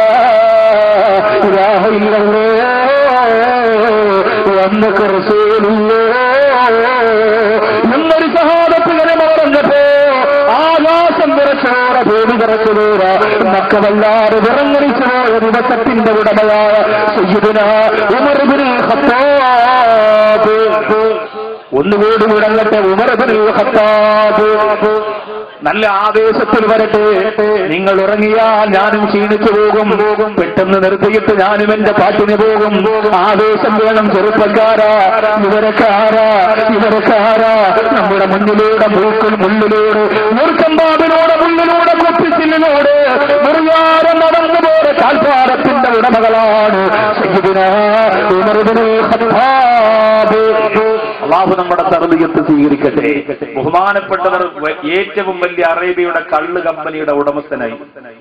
അന്നൊക്കെ റസൂലില്ലേ എന്നൊരു സഹാബത്ത് ഇങ്ങനെ പറഞ്ഞപ്പോ ആകാശം വിറച്ചോടെ ഭൂമി വിറച്ചുപോരാ മക്കളല്ലാതെ വിറങ്ങലിച്ചു പോയ ദിവസത്തിന്റെ ഉടമയായ സയ്യിദുനാ ഉമർ ഇബ്നുൽ ഖത്താബ്. ഒന്നുകൂടി വിടങ്ങട്ടെ, ഉമർ ഇബ്നുൽ ഖത്താബ് നല്ല ആവേശത്തിൽ വരട്ടെ. നിങ്ങൾ ഉറങ്ങിയാൽ ഞാനും ക്ഷീണിച്ചു പോകും, പെട്ടെന്ന് നിർത്തിയിട്ട് ഞാനും എന്റെ പാട്ടിന് പോകും. ആവേശം വേണം ചെറുപ്പക്കാരാ. ഇവരക്കാരാ നമ്മുടെ മുന്നിലൂടെ മുള്ളിലൂടെ മൂർക്കമ്പാടിലൂടെ മുള്ളിലൂടെ കുപ്പിച്ചില്ലിലൂടെ മുറിയാരം നടന്നു പോലെ കാൽപ്പാടത്തിന്റെ ഉടമകളാണ് സയ്യിദുനാ ഉമർ ഇബ്നുൽ ഖത്താബ്. അല്ലാഹു നമ്മുടെ തർബിയത്ത് സ്വീകരിക്കട്ടെ. ബഹുമാനപ്പെട്ടവർ ഏറ്റവും വലിയ അറേബ്യയുടെ കള്ള് കമ്പനിയുടെ ഉടമസ്ഥനായി,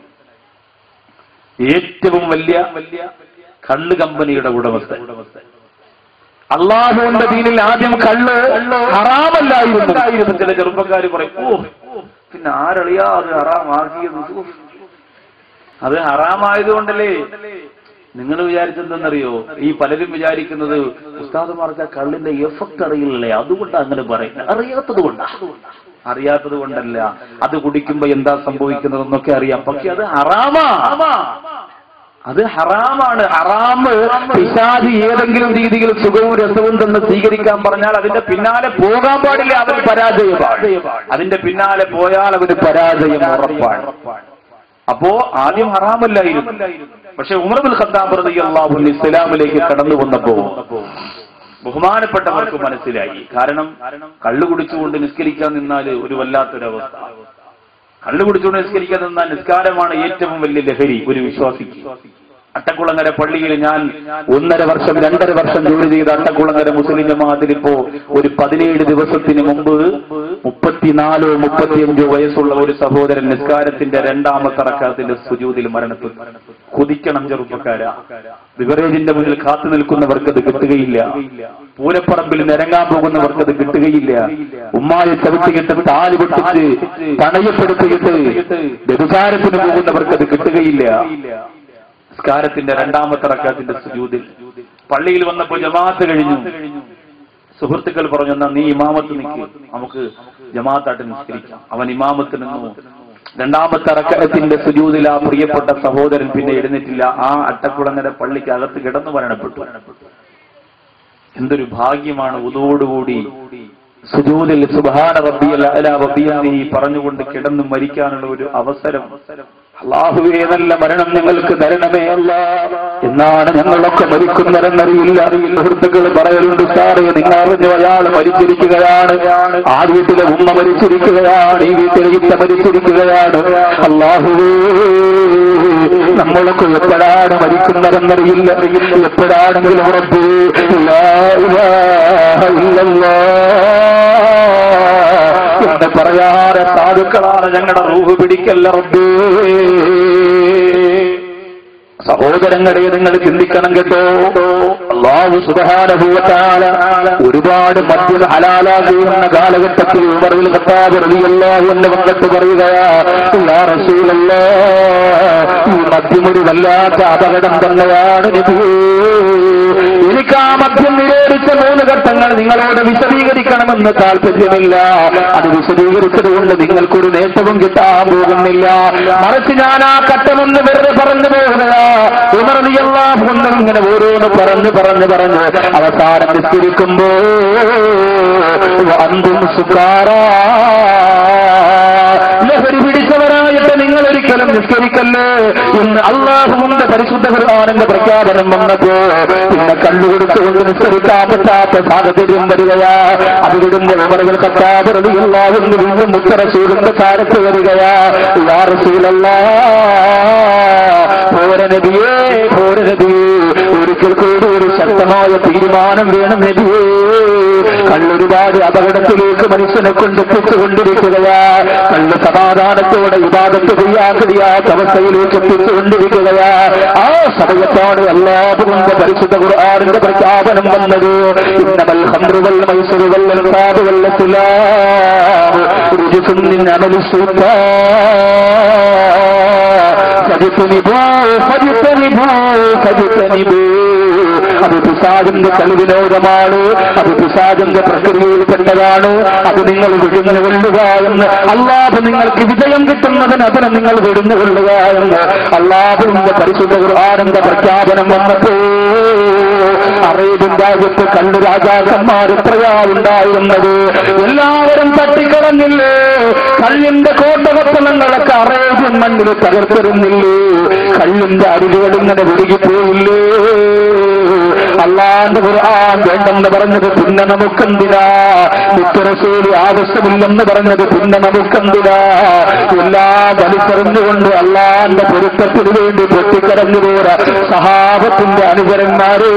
ഏറ്റവും വലിയ കള്ള് കമ്പനിയുടെ ഉടമസ്ഥൻ. അള്ളാഹുവിന്റെ ദീനിൽ ആദ്യം കള്ള് ഹറാമല്ലായിരുന്നു. ചില ചെറുപ്പക്കാർ പറയും, ഓ പിന്നെ ആരളിയാ അത് ഹറാമാക്കിയത്, അത് ഹറാമായതുകൊണ്ടല്ലേ. നിങ്ങൾ വിചാരിച്ചെന്തെന്നറിയോ? ഈ പലരും വിചാരിക്കുന്നത് ഉസ്താദുമാർക്ക് ആ കള്ളിന്റെ എഫക്ട് അറിയില്ലേ, അതുകൊണ്ടാണ് അങ്ങനെ പറയുന്നത്. അറിയാത്തത് കൊണ്ടല്ല, അത് കുടിക്കുമ്പോ എന്താ സംഭവിക്കുന്നതെന്നൊക്കെ അറിയാം. പക്ഷെ അത് അത് ഹറാമാണ്. ഹറാമ് പിശാചി ഏതെങ്കിലും രീതിയിൽ സുഖവും രസവും തന്നെ സ്വീകരിക്കാൻ പറഞ്ഞാൽ അതിന്റെ പിന്നാലെ പോകാൻ പാടില്ല, അവന് പരാജയമാണ്. അതിന്റെ പിന്നാലെ പോയാൽ അവന് പരാജയം ഉറപ്പാണ്. അപ്പോ ആദ്യം ഹറാമല്ലായിരുന്നു. പക്ഷെ ഉമർ ഇബ്നുൽ ഖത്താബ് റളിയല്ലാഹു അൻഹു ഇസ്ലാമിലേക്ക് കടന്നു വന്നപ്പോ ബഹുമാനപ്പെട്ടവർക്ക് മനസ്സിലായി. കാരണം കള്ളു കുടിച്ചുകൊണ്ട് നിസ്കരിക്കാൻ നിന്നാൽ ഒരു വല്ലാത്തൊരവസ്ഥ. കള്ളു കുടിച്ചുകൊണ്ട് നിസ്കരിക്കാൻ നിന്നാൽ നിസ്കാരമാണ് ഏറ്റവും വലിയ ലഹരി ഒരു വിശ്വാസിക്ക്. അട്ടക്കുളങ്ങര പള്ളിയിൽ ഞാൻ 1.5 വർഷം 2.5 വർഷം ജോലി ചെയ്ത അട്ടക്കുളങ്ങര മുസ്ലിം ജമാഅത്തിൽ ഇപ്പോ ഒരു 17 ദിവസത്തിന് മുമ്പ് 34 35 വയസ്സുള്ള ഒരു സഹോദരൻ നിസ്കാരത്തിന്റെ 2ാമത്തെ റക്അത്തിന്റെ സുജൂദിൽ മരണപ്പെട്ടു. കുതിക്കണം ചെറുപ്പക്കാരാ. ബിവറേജിന്റെ മുന്നിൽ കാത്തു നിൽക്കുന്നവർക്ക് അത് കിട്ടുകയില്ല. പൂരപ്പറമ്പിൽ നിരങ്ങാൻ പോകുന്നവർക്ക് അത് കിട്ടുകയില്ല. ഉമ്മായെ ചവിട്ടിയിട്ട് താലി പൊട്ടിച്ച് പണയപ്പെടുത്തിയിട്ട് വ്യഭിചാരത്തിന് പോകുന്നവർക്ക് അത് കിട്ടുകയില്ല. നിസ്കാരത്തിന്റെ 2ാമത്തെ റക്അത്തിന്റെ സുജൂദിൽ പള്ളിയിൽ വന്നപ്പോ ജമാഅത്ത് കഴിഞ്ഞു. സുഹൃത്തുക്കൾ പറഞ്ഞു, എന്നാ നീ ഇമാമത്ത് നിൽക്ക്, നമുക്ക് ജമാഅത്തായിട്ട് നിസ്കരിക്കാം. അവൻ ഇമാമത്ത് നിന്നു. 2ാമത്തെ റക്അത്തിന്റെ സുജൂദിൽ ആ പ്രിയപ്പെട്ട സഹോദരൻ പിന്നെ എഴുന്നേറ്റില്ല. ആ അട്ടക്കുളങ്ങര പള്ളിക്ക് അകത്ത് കിടന്നു മരണപ്പെട്ടു. എന്തൊരു ഭാഗ്യമാണ്! ഉദോടുകൂടി സുജൂദിൽ സുബ്ഹാന റബ്ബിയൽ അഅ്ലാ വബിഹംദിഹി പറഞ്ഞുകൊണ്ട് കിടന്നു മരിക്കാനുള്ള ഒരു അവസരം അല്ലാഹുവേ നല്ല മരണം ഞങ്ങൾക്ക് തരണമേ അല്ലാഹ്. എന്നാണ് ഞങ്ങളൊക്കെ മരിക്കുന്നതെന്നറിയില്ല. സുഹൃത്തുക്കൾ പറയലുണ്ട്, സാറേ നിങ്ങൾ അറിഞ്ഞു അയാൾ മരിച്ചിരിക്കുകയാണ്, ആ വീട്ടിലെ ഉമ്മ മരിച്ചിരിക്കുകയാണ്, ഈ വീട്ടിലെ ഇത്ത മരിച്ചിരിക്കുകയാണ്. അല്ലാഹുവേ നമ്മളൊക്കെ എപ്പോഴാണ് മരിക്കുന്നതെന്നറിയില്ല. എപ്പോഴാണെങ്കിലും റബ്ബേ ലാ ഇലാഹ ഇല്ലല്ലാഹ് എന്ന് പറയാതെ സാധുക്കളാണ് ഞങ്ങളുടെ റൂഹ് പിടിക്കല്ല റബ്ബേ. സഹോദരങ്ങളെ നിങ്ങൾ ചിന്തിക്കണം കേട്ടോ. അല്ലാഹു സുബ്ഹാനഹു വ തആല ഒരുപാട് മദ്യം ഹലാലാകുന്ന കാലഘട്ടത്തിൽ ഉമർ ഇബ്നുൽ ഖത്താബ് റളിയല്ലാഹു അൻഹു വന്നിട്ട് പറയുകയാ, യാ റസൂലല്ലാഹ്, ഈ മദ്യം ഒരു വല്ലാത്ത അപകടം തന്നെയാണ് നബിയേ. എനിക്ക് ആ മദ്യം നിരോധിച്ച 3 ഘട്ടങ്ങൾ നിങ്ങളോട് വിശദീകരിക്കണമെന്ന് താല്പര്യമില്ല. അത് വിശദീകരിച്ചതുകൊണ്ട് നിങ്ങൾക്കൊരു നേട്ടവും കിട്ടാൻ പോകുന്നില്ല. മറിച്ച് ഞാൻ ആ ഘട്ടമൊന്ന് വെറുതെ പറഞ്ഞു പോകുകയാ. ഉമർ റളിയല്ലാഹു അൻഹു ഇങ്ങനെ ഓരോന്ന് പറഞ്ഞു അവസാനം നിസ്കരിക്കുമ്പോ അന്തും സുഖാറാ, ലഹരി പിടിച്ചവരായിട്ട് നിങ്ങൾ ഒരിക്കലും നിസ്കരിക്കല്ലേ എന്ന് അല്ലാഹുവിന്റെ പരിശുദ്ധ ഖുർആനിന്റെ പ്രഖ്യാപനം വന്നപ്പോ പിന്നെ കണ്ടുകൊടുത്തുകൊണ്ട് നിസ്കരിക്കാൻ പറ്റാത്ത സാഹചര്യം വരികയാ. അത് വിടുമ്പോ ഉമർ ഇബ്നുൽ ഖത്താബ് റളിയല്ലാഹു അൻഹു വീണ്ടും മുത്തറസൂലിന്റെ ചാരത്ത് വരികയാ, യാ റസൂലല്ലാഹ്, പോര നബിയേ, ഒരിക്കൽ കൂടി ഒരു ശക്തമായ തീരുമാനം വേണം നബിയേ. കള്ളൊരുപാട് അപകടത്തിലേക്ക് മനുഷ്യനെ കൊണ്ടെത്തിച്ചുകൊണ്ടിരിക്കുകയാ. കള്ള് സമാധാനത്തോടെ ഇബാദത്ത് ചെയ്യാൻ കഴിയാത്ത അവസ്ഥയിലേക്ക് എത്തിച്ചുകൊണ്ടിരിക്കുകയാ. ആ സമയത്താണ് അല്ലാഹുവിന്റെ പരിശുദ്ധ ഖുർആനിന്റെ പ്രഖ്യാപനം വന്നത്. ഇന്നമൽ ഖംറു വൽ മൈസിറു വൽ അൻസാബു വൽ അസ്ലാം റുജ്സുൻ മിൻ അമലി ശൈത്താൻ. അത് പിശാചിന്റെ കളിവിനോദമാണ്, അത് പിശാചിന്റെ പ്രക്രിയയിൽപ്പെട്ടതാണ്. അത് നിങ്ങൾ വിടുന്നുകൊള്ളുക എന്ന് അല്ലാഹു നിങ്ങൾക്ക് വിജയം കിട്ടുന്നതിന് അതിനെ നിങ്ങൾ വിടുന്നുകൊള്ളുക എന്ന് അല്ലാഹുവിന്റെ പരിശുദ്ധ ഖുർആനിന്റെ പ്രഖ്യാപനം വന്നപ്പോ അറേബ്യൻ രാജ്യത്ത് കള്ളു രാജാക്കന്മാർ എത്രയാ ഉണ്ടായിരുന്നത്. എല്ലാവരും തട്ടിക്കളഞ്ഞില്ലേ? കള്ളിന്റെ കോട്ടകത്തലങ്ങളൊക്കെ അറേബ്യൻ മണ്ണിൽ തകർത്തിരുന്നില്ലേ? കള്ളിന്റെ അരുവികൾ ഇങ്ങനെ ഒഴുകിപ്പോയില്ലേ? അല്ലാഹുവിന്റെ ഖുർആൻ വേണ്ടെന്ന് പറഞ്ഞത് പിന്നെ നമുക്കെന്തിനാ? മുത്തറസൂല് ആവശ്യമില്ലെന്ന് പറഞ്ഞത് പിന്നെ നമുക്കെന്തിനാ? എല്ലാം വലിച്ചെറിഞ്ഞുകൊണ്ട് അല്ലാഹുവിന്റെ പൊരുത്തത്തിന് വേണ്ടി പൊട്ടിക്കരഞ്ഞു പോരാ സഹാബത്തിന്റെ അനുചരന്മാരെ.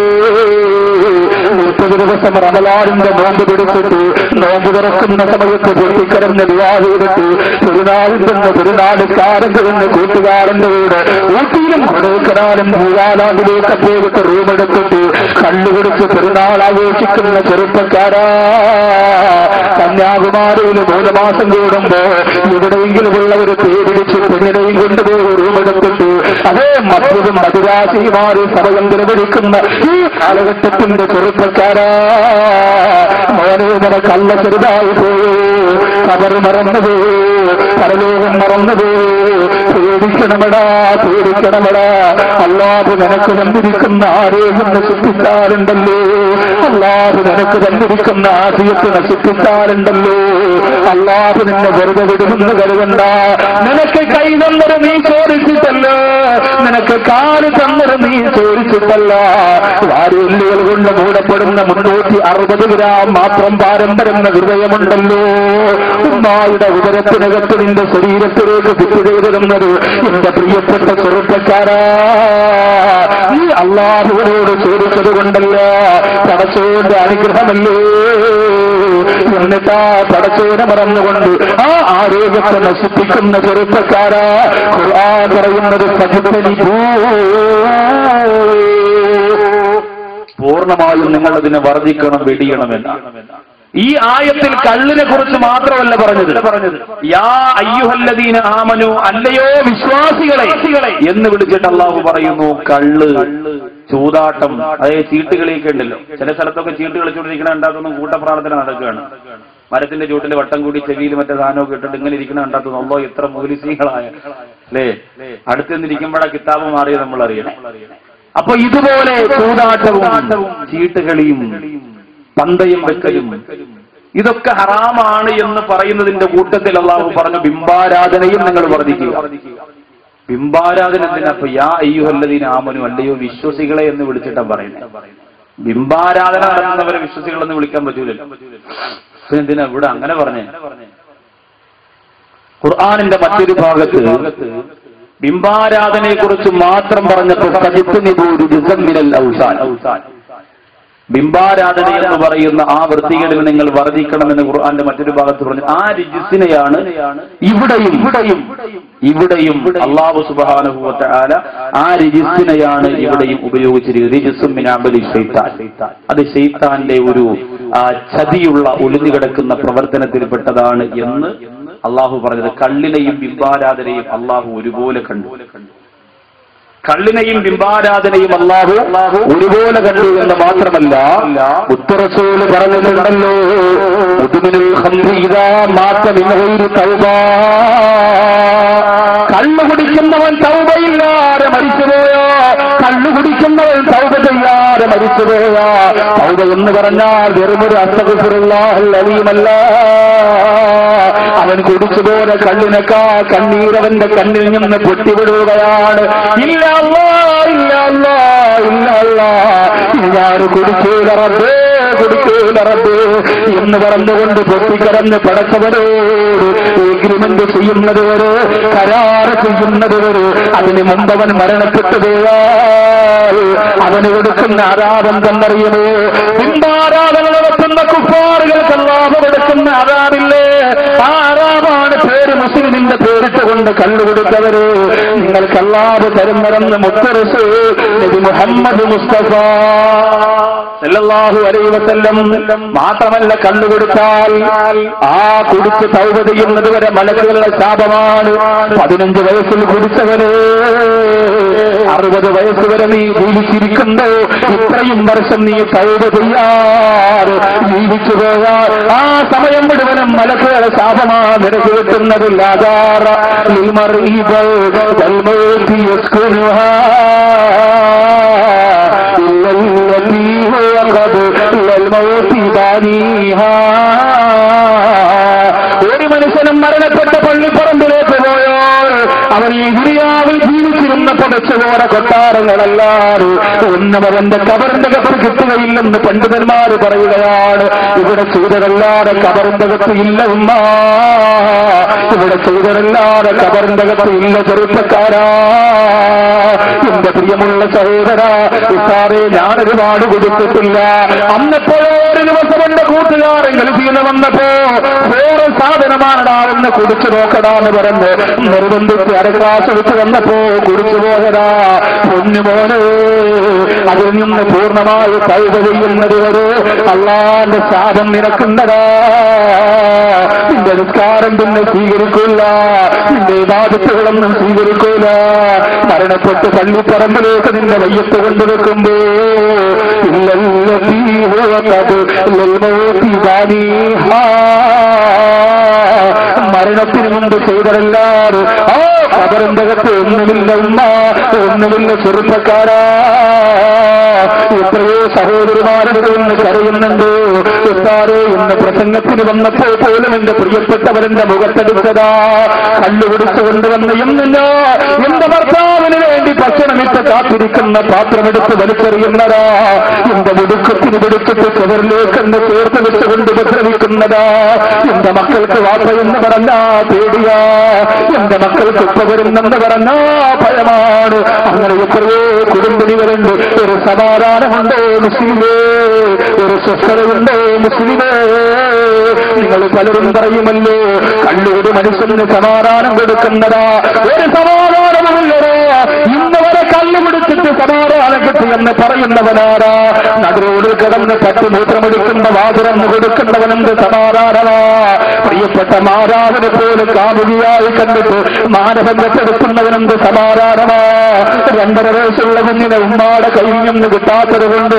30 ദിവസം റമളാനിന്റെ നോമ്പ് പിടിച്ചിട്ട് നോമ്പ് തുറക്കുന്ന സമയത്ത് പൊട്ടിക്കരഞ്ഞ് ദുആ ചെയ്തിട്ട് പെരുന്നാളുകാരന്റെ കൂട്ടുകാരന്റെ കൂടെ ഊട്ടിയിലും കൊടൈക്കനാലും ഭൂവാലാണ്ടിലേക്ക് പോയിട്ട് റൂമെടുത്തിട്ട് കള്ളുകുടിച്ച് പെരുന്നാൾ ആഘോഷിക്കുന്ന ചെറുപ്പക്കാരാ. കന്യാകുമാരിയിൽ 3 മാസം കൂടുമ്പോ എവിടെയെങ്കിലുമുള്ള ഒരു പേരിടിച്ച് പെണ്ണിനെയും കൊണ്ടുപോയി റൂമെടുത്തിട്ട് അതേ മദ്യവും മധുരാശിയുമാറി സമയം ചെലവഴിക്കുന്ന ഈ കാലഘട്ടത്തിന്റെ ചെറുപ്പക്കാരാ, മോനെ കള്ള ചെറുതായി പോയി, കബർ മറന്നത്, പരലോകം മറന്നത്. പേടിക്കണമടാ. അല്ലാഹു നിനക്ക് തന്നിരിക്കുന്ന ആരോഗ്യം നശിപ്പിക്കാറുണ്ടല്ലോ, അല്ലാഹു നിനക്ക് തന്നിരിക്കുന്ന ആഫിയത്ത് നശിപ്പിക്കാറുണ്ടല്ലോ. അല്ലാഹു നിന്നെ വെറുതെ വിടുമെന്ന് കരുതണ്ട. നിനക്ക് കൈ തന്നത് നീ ചോദിച്ചിട്ടല്ല, നിനക്ക് കാല് തന്നത് നീ ചോദിച്ചിട്ടല്ല. വാരിയെല്ലുകൾ കൊണ്ട് മൂടപ്പെടുന്ന 360 ഗ്രാം മാത്രം ഭാരം വരുന്ന ഹൃദയമുണ്ടല്ലോ. ഉമ്മായുടെ ഉദരത്തിനകത്ത് നിന്റെ ശരീരത്തിലേക്ക് ഫിറ്റ് ചെയ്തിരുന്നത് എന്റെ പ്രിയപ്പെട്ട ചെറുപ്പക്കാരാ, നീ അല്ലാഹുവിനോട് ചോദിച്ചത് കൊണ്ടല്ല, പടച്ചോന്റെ അനുഗ്രഹമല്ലേ. എന്നിട്ടാ പടച്ചോനെ മറന്നുകൊണ്ട് ആ ആരോഗ്യത്തെ നശിപ്പിക്കുന്ന ചെറുപ്പക്കാരാ, ഖുർആൻ പറയുന്നത് പൂർണ്ണമായും നിങ്ങൾ അതിനെ വർദ്ധിക്കണം, വെടിയണമെന്നാണ്. ഈ ആയത്തിൽ കള്ളിനെ കുറിച്ച് മാത്രമല്ല പറഞ്ഞത്, യാ അയ്യുഹല്ലദീന ആമനു, അല്ലയോ വിശ്വാസികളെ എന്ന് വിളിച്ചിട്ട് അല്ലാഹു പറയുന്നു. കള്ള്, ചൂതാട്ടം, അതായത് ചീട്ടുകളിയൊക്കെ ഉണ്ടല്ലോ. ചില സ്ഥലത്തൊക്കെ ചീട്ട് കളിച്ചുകൊണ്ടിരിക്കണ ഉണ്ടാക്കുന്ന കൂട്ടപ്രാർത്ഥന നടക്കുകയാണ്. മരത്തിന്റെ ചൂട്ടിൽ വട്ടം കൂടി ചെവിയിൽ മറ്റേ സാധനമൊക്കെ ഇട്ടിട്ട് ഇങ്ങനെ ഇരിക്കണ ഉണ്ടാക്കുന്നു. അല്ലോ എത്ര മുഖലിസീകളായ അല്ലേ. അടുത്ത് നിന്നിരിക്കുമ്പോഴാ കിതാബ് മാറിയത് നമ്മൾ അറിയണം. അപ്പൊ ഇതുപോലെ ചൂതാട്ടവും ചീട്ടുകളിയും പന്തയം വെക്കലും ഇതൊക്കെ ഹറാമാണ് എന്ന് പറയുന്നതിന്റെ കൂട്ടത്തിൽ അള്ളാഹു പറഞ്ഞു ബിംബാരാധനയും നിങ്ങൾ വർദ്ധിക്കുക. ബിംബാരാധന എന്തിനപ്പൊ യാ അയ്യുഹല്ലദീന ആമനു, അല്ലയോ വിശ്വസികളെ എന്ന് വിളിച്ചിട്ടാ പറയുന്നത്. ബിംബാരാധന നടത്തുന്നവരെ വിശ്വസികളെന്ന് വിളിക്കാൻ പറ്റൂലല്ലോ. എന്തിനാ ഇവിടെ അങ്ങനെ പറഞ്ഞേ? ഖുർആനിന്റെ മറ്റൊരു ഭാഗത്ത് ബിംബാരാധനയെ കുറിച്ച് മാത്രം പറഞ്ഞപ്പോൾ ബിംബാരാധന എന്ന് പറയുന്ന ആ വൃത്തികളിൽ നിങ്ങൾ വർദ്ധിക്കണമെന്ന് ഖുർആന്റെ മറ്റൊരു ഭാഗത്ത് പറഞ്ഞു. ആ രിജിസിനെയാണ് ഇവിടെയും അല്ലാഹു സുബ്ഹാനഹു വ തആല ആ രിജിസിനെയാണ് ഇവിടെയും ഉപയോഗിച്ചിരിക്കുന്നത്. റിജിസും മിൻ അമലി ശൈത്താൻ, അത് ശൈത്താന്റെ ഒരു ചതിയുള്ള ഒളിഞ്ഞു കിടക്കുന്ന പ്രവർത്തനത്തിൽപ്പെട്ടതാണ് എന്ന് അള്ളാഹു പറഞ്ഞത്. കള്ളിനെയും ബിംബാരാധനയും അള്ളാഹു ഒരുപോലെ കണ്ടു. കള്ളിനെയും ബിംബാരാധനയും അള്ളാഹു ഒരുപോലെ കണ്ടു എന്ന് മാത്രമല്ല, മുത്തറസൂല് പറഞ്ഞിട്ടുണ്ടല്ലോ, കള്ളു കുടിക്കുന്നവൻ തൗബയില്ലാതെ മരിച്ചുപോയോ, കള്ളു കുടിക്കുന്നവൻ തൗബ ചെയ്യാതെ മരിച്ചുപോയോ. തൗബ എന്ന് പറഞ്ഞാൽ വെറുമൊരു അസ്തഗ്ഫിറുല്ലാഹൽ അലീമല്ല, അവൻ കുടിച്ചുപോലെ കള്ളിനേക്കാ കണ്ണീരവന്റെ കണ്ണിൽ നിന്ന് പൊട്ടിവിടുകയാണ്. ഇല്ല അല്ലാ, ഇല്ല അല്ലാ, ഇല്ല അല്ലാ, ഞാൻ കുടിക്കൂല റബ്ബേ, കുടിക്കൂല റബ്ബേ എന്ന് പറഞ്ഞുകൊണ്ട് പൊട്ടിക്കരന്ന് പടച്ചവരോട് എഗ്രിമെന്റ് ചെയ്യുന്നത് വരെ, കരാറ് ചെയ്യുന്നത് വരെ, അതിന് മുമ്പ് അവൻ മരണപ്പെട്ടു പോയാൽ അവന് കൊടുക്കുന്ന ആരാധന തന്നറിയുമോ? ബിംബാരാധന നടത്തുന്ന കുഫാറുകൾക്ക് അല്ലാഹു കൊടുക്കുന്ന ആരാധില്ലേ? ആ ആരാമാണ് പേര് മുസ്ലിമിന്റെ പേരിട്ടുകൊണ്ട് കള്ളുകൊടുത്തവര്. നിങ്ങൾക്ക് അല്ലാഹു തരുന്നതെന്ന് മുത്തറസൂൽ നബി മുഹമ്മദ് മുസ്തഫ സല്ലല്ലാഹു അലൈഹി വസല്ലം. മാത്രമല്ല, കള്ളുകൊടുത്താൽ ആ കുടിച്ച് തൗബ ചെയ്യുന്നത് വരെ മലക്കുകളുടെ ശാപമാണ്. 15 വയസ്സിൽ കുടിച്ചവര് 60 വയസ്സ് വരെ നീ ജീവിച്ചിരിക്കുമ്പോ ഇത്രയും വർഷം നീ തൗബ ചെയ്യാറ് ജീവിച്ചു പോയാൽ ആ സമയം മുഴുവനും മലക്കുകളുടെ ശാപമാ നിനക്ക് കിട്ടുന്നതില്ലാതാറ ഒരു മനുഷ്യനും മരണപ്പെട്ട പള്ളിപ്പറമ്പിലേക്ക് പോയാൽ അവൻ ഈ ദുനിയാവിൽ ജീവിച്ചിരുന്ന പടച്ചുപോര കൊട്ടാരങ്ങളല്ലാതെ ഒന്നും അവന്റെ കബറിന്റെ കത്ത് കിട്ടുകയില്ലെന്ന് പണ്ഡിതന്മാർ പറയുകയാണ്. ഇവിടെ ചെയ്തതല്ലാതെ കബറിന്റെ കത്ത് ഇല്ല ഉമ്മ, ഇവിടെ ചെയ്തതല്ലാതെ കബറിന്റെ കത്ത് ഇല്ല ചെറുപ്പക്കാരാ. എന്റെ പ്രിയമുള്ള സഹോദര, സാറേ, ഞാൻ ഒരുപാട് കൊടുത്തിട്ടില്ല. അന്നപ്പോഴോ ഒരു ദിവസം എന്റെ കൂട്ടുകാരൻ ഗൾഫിൽ നിന്ന് വന്നപ്പോ വേറെ സാധനമാണടാവെന്ന് കുടിച്ചു നോക്കടാന്ന് പറഞ്ഞ് നിർബന്ധിച്ച് അരക്ലാസ് വെച്ച് വന്നപ്പോ കുടിച്ചു പോയതാ. പൊന്നുമോനെ, അതിൽ നിന്ന് പൂർണ്ണമായി തൗബ ചെയ്യുന്നത് വരെ അള്ളാന്റെ ശാപം നിനക്കുന്നതാ. നിന്റെ നിസ്കാരം പിന്നെ സ്വീകരിക്കൂല, നിന്റെ ഇബാദത്തുകളൊന്നും സ്വീകരിക്കൂല. മരണപ്പെട്ട് പള്ളിപ്പറമ്പിലേക്ക് നിന്റെ വയ്യത്ത് കൊണ്ടുവെക്കുമ്പോ മരണത്തിന് മുമ്പ് ചെയ്തതല്ലാതെ ആ കബറിന്റെ അകത്ത് ഒന്നുമില്ല ഉമ്മ, ഒന്നുമില്ല ചെറുപ്പക്കാരാ. എത്രയോ സഹോദരിമാരുടെ ഒന്ന് കരയുന്നുണ്ട്. ഉസ്താദേ, ഇന്ന് പ്രസംഗത്തിന് വന്നപ്പോൾ പോലും എന്റെ പ്രിയപ്പെട്ടവരെന്റെ മുഖത്തെടുത്തതാ കല്ലുപിടിച്ചു കൊണ്ടുവന്ന് എന്നില്ല എന്റെ ഭർത്താവിന് വേണ്ടി ഭക്ഷണമിട്ട് കാത്തിരിക്കുന്ന പാത്രമെടുത്ത് വലിച്ചെറിയുന്നതാ. എന്റെ മുടുക്കത്തിന് പിടിച്ചിട്ട് ചുവരിലേക്ക് എന്നെ ചേർത്ത് വെച്ചുകൊണ്ട് ഉപദ്രവിക്കുന്നതാ. എന്റെ മക്കൾക്ക് വാപ്പയെന്ന് പറഞ്ഞാ പേടിയാ, എന്റെ മക്കൾക്ക് ഉപ്പ വരുന്നെന്ന് പറഞ്ഞാ ഭയമാണ്. അങ്ങനെ എത്രയോ കുടുംബിനികളുണ്ട്. ഒരു സമാധാനമുണ്ടോ മുസ്ലിമേ? ഒരു സ്വസ്ഥതയുണ്ടോ മുസ്ലിമേ? നിങ്ങൾ പലരും പറയുമല്ലോ, കള്ളൂര് മനുഷ്യന് സമാധാനം കൊടുക്കുന്നതാ. ഒരു സമാധാനമുള്ളവരോ ഇന്ന് വരെ കള്ളു പിടിച്ചിട്ട് സമാധാനം കിട്ടിയെന്ന് പറയുന്നവനാരാ? നഗരോട് കിടന്ന് തട്ടുമൂത്രമെടുക്കുന്ന വാതുറന്ന് കൊടുക്കുന്നവനെന്ത് സമാധാനമാ? പ്രിയപ്പെട്ട മാതാവിനെ പോലെ കാമുകിയായി കണ്ടിട്ട് മാനഭംഗത്തെടുക്കുന്നവനെന്ത് സമാധാനമാ? 2.5 വയസ്സുള്ള കുഞ്ഞിനെ ഉമ്മാടെ കയ്യിൽ നിന്ന് കിട്ടാത്തത് കൊണ്ട്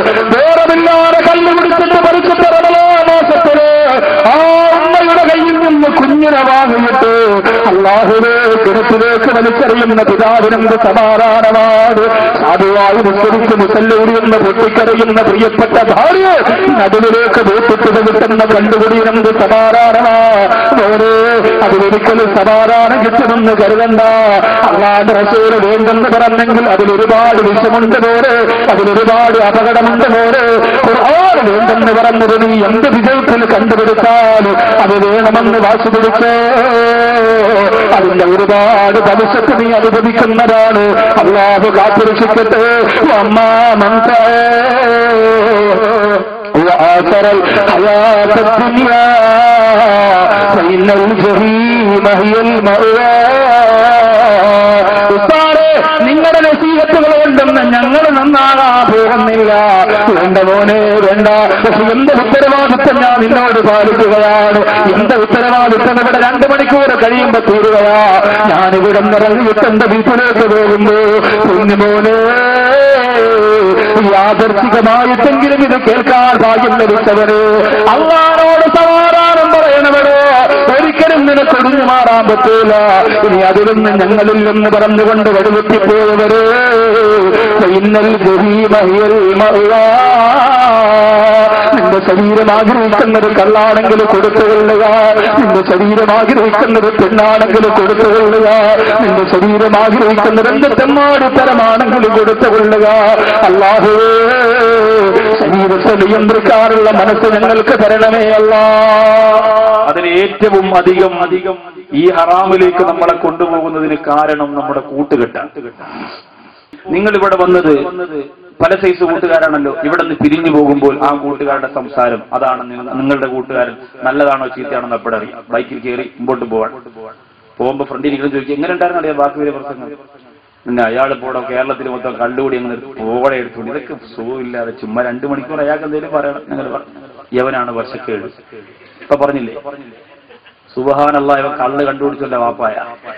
വേറെമില്ലാതെ കല്ല് പിടിച്ചിട്ട് മരിച്ചിട്ട് മാസത്തില് ആ ഉമ്മയുടെ കയ്യിൽ നിന്ന് കുഞ്ഞ് ഇങ്ങനെ വാങ്ങിയിട്ട് അല്ലാഹുവേ കിണറ്റിലേക്ക് വലിച്ചെറിയുന്ന പിതാവിനെന്ത് സമാധാനമാണ്. സാധുവായി നിസ്കരിച്ച് മുസല്ലൂരിയെന്ന് പൊട്ടിക്കറിയുന്ന പ്രിയപ്പെട്ട ഭാര്യ നടുവിലേക്ക് വീട്ടിട്ട് കിട്ടുന്ന കണ്ടുപിടിയെന്ത് സമാധാനമാ. ഓരോ അതിലൊരിക്കലും സമാധാനം കിട്ടുമെന്ന് കരുതണ്ട. അല്ലാഹുവിന്റെ റസൂൽ വേണ്ടെന്ന് പറഞ്ഞെങ്കിൽ അതിലൊരുപാട് വിഷമുണ്ട് പോരെ, അതിലൊരുപാട് അപകടമുണ്ട് പോരെ. ഖുർആൻ വേണ്ടെന്ന് പറഞ്ഞത് നീ എന്ത് വിജയത്തിൽ കണ്ടുപിടിച്ചാൽ അത് വേണമെന്ന് വാശി പിടിച്ചേ, അതിന്റെ ഒരുപാട് ഭവിഷ്യത്ത് നീ അനുഭവിക്കുന്നതാണ്. അല്ലാഹു കാത്തുരക്ഷിക്കട്ടെ. وآثر الحياة الدنيا فإن الجحيم هي المأوى. നിങ്ങളുടെ നസീഹത്തുകൾ കൊണ്ടൊന്നും ഞങ്ങൾ നന്നാകാൻ പോകുന്നില്ല. വേണ്ട മോനെ വേണ്ട. പക്ഷെ എന്റെ ഉത്തരവാദിത്വം ഞാൻ നിന്നോട് പാലിക്കുകയാണ്. എന്റെ ഉത്തരവാദിത്വം ഇവിടെ 2 മണിക്കൂർ കഴിയുമ്പോൾ തീരുകയാ. ഞാനിവിടെ നിറങ്ങിയിട്ട് എന്റെ വീട്ടിലേക്ക് പോകുമ്പോ കുഞ്ഞുമോനെ യാദർശികമായിട്ടെങ്കിലും ഇത് കേൾക്കാൻ ഭാഗ്യം ലഭിച്ചവര് അള്ളാഹുവോട് സമാധാനം പറയണവരോ ഒരിക്കലും നിനക്ക് ഒഴിഞ്ഞു മാറാൻ പറ്റൂല. ഇനി അതിൽ നിന്ന് ഞങ്ങളിൽ നിന്ന് പറഞ്ഞുകൊണ്ട് വഴിവെട്ടിപ്പോയവര് ഇന്നൽ ജഹീമഹിയൽ മഅ്വാ. നിന്റെ ശരീരം ആഗ്രഹിക്കുന്നത് കള്ളാണെങ്കിൽ കൊടുത്തുകൊള്ളുക, നിന്റെ ശരീരം ആഗ്രഹിക്കുന്നത് പെണ്ണാണെങ്കിൽ കൊടുത്തുകൊള്ളുക, നിന്റെ ശരീരം ആഗ്രഹിക്കുന്നത് എന്ത് തെമ്മാടിത്തരമാണെങ്കിൽ കൊടുത്തുകൊള്ളുക. അല്ലാഹുവേ ശരീരത്തെ നിയന്ത്രിക്കാനുള്ള മനസ്സ് ഞങ്ങൾക്ക് തരണമേ അല്ലാ. അതിന് ഏറ്റവും അധികം ഈ ഹറാമിലേക്ക് നമ്മളെ കൊണ്ടുപോകുന്നതിന് കാരണം നമ്മുടെ കൂട്ടുകെട്ടാണ്. നിങ്ങൾ ഇവിടെ വന്നത് പല സൈസ് കൂട്ടുകാരാണല്ലോ. ഇവിടെ നിന്ന് പിരിഞ്ഞു പോകുമ്പോൾ ആ കൂട്ടുകാരുടെ സംസാരം അതാണ് നിങ്ങളുടെ കൂട്ടുകാരൻ നല്ലതാണോ ചീത്തയാണോ എപ്പോഴറിയാം. ബൈക്കിൽ കയറി മുമ്പോട്ട് പോകുമ്പോൾ ഫ്രണ്ടിൽ ഇരിക്കണം ചോദിക്കും എങ്ങനെ ഉണ്ടായിരുന്നു അറിയാം ബാക്കി വരെ പ്രസംഗം. പിന്നെ അയാൾ പോടോ കേരളത്തിൽ മൊത്തം കണ്ടുകൂടി അങ്ങനെ പോകടെ എടുത്തുകൊണ്ട് ഇതൊക്കെ സുഖമില്ലാതെ ചുമ്മാ 2 മണിക്കൂർ അയാൾക്ക് എന്തെങ്കിലും പറയണം. ഞങ്ങൾ യവനാണ് വർഷക്കേട് ഇപ്പൊ പറഞ്ഞില്ലേ. സുബ്ഹാനല്ലാഹ് ഇവൻ കള്ള് കണ്ടുപിടിച്ചല്ല വാപ്പായ.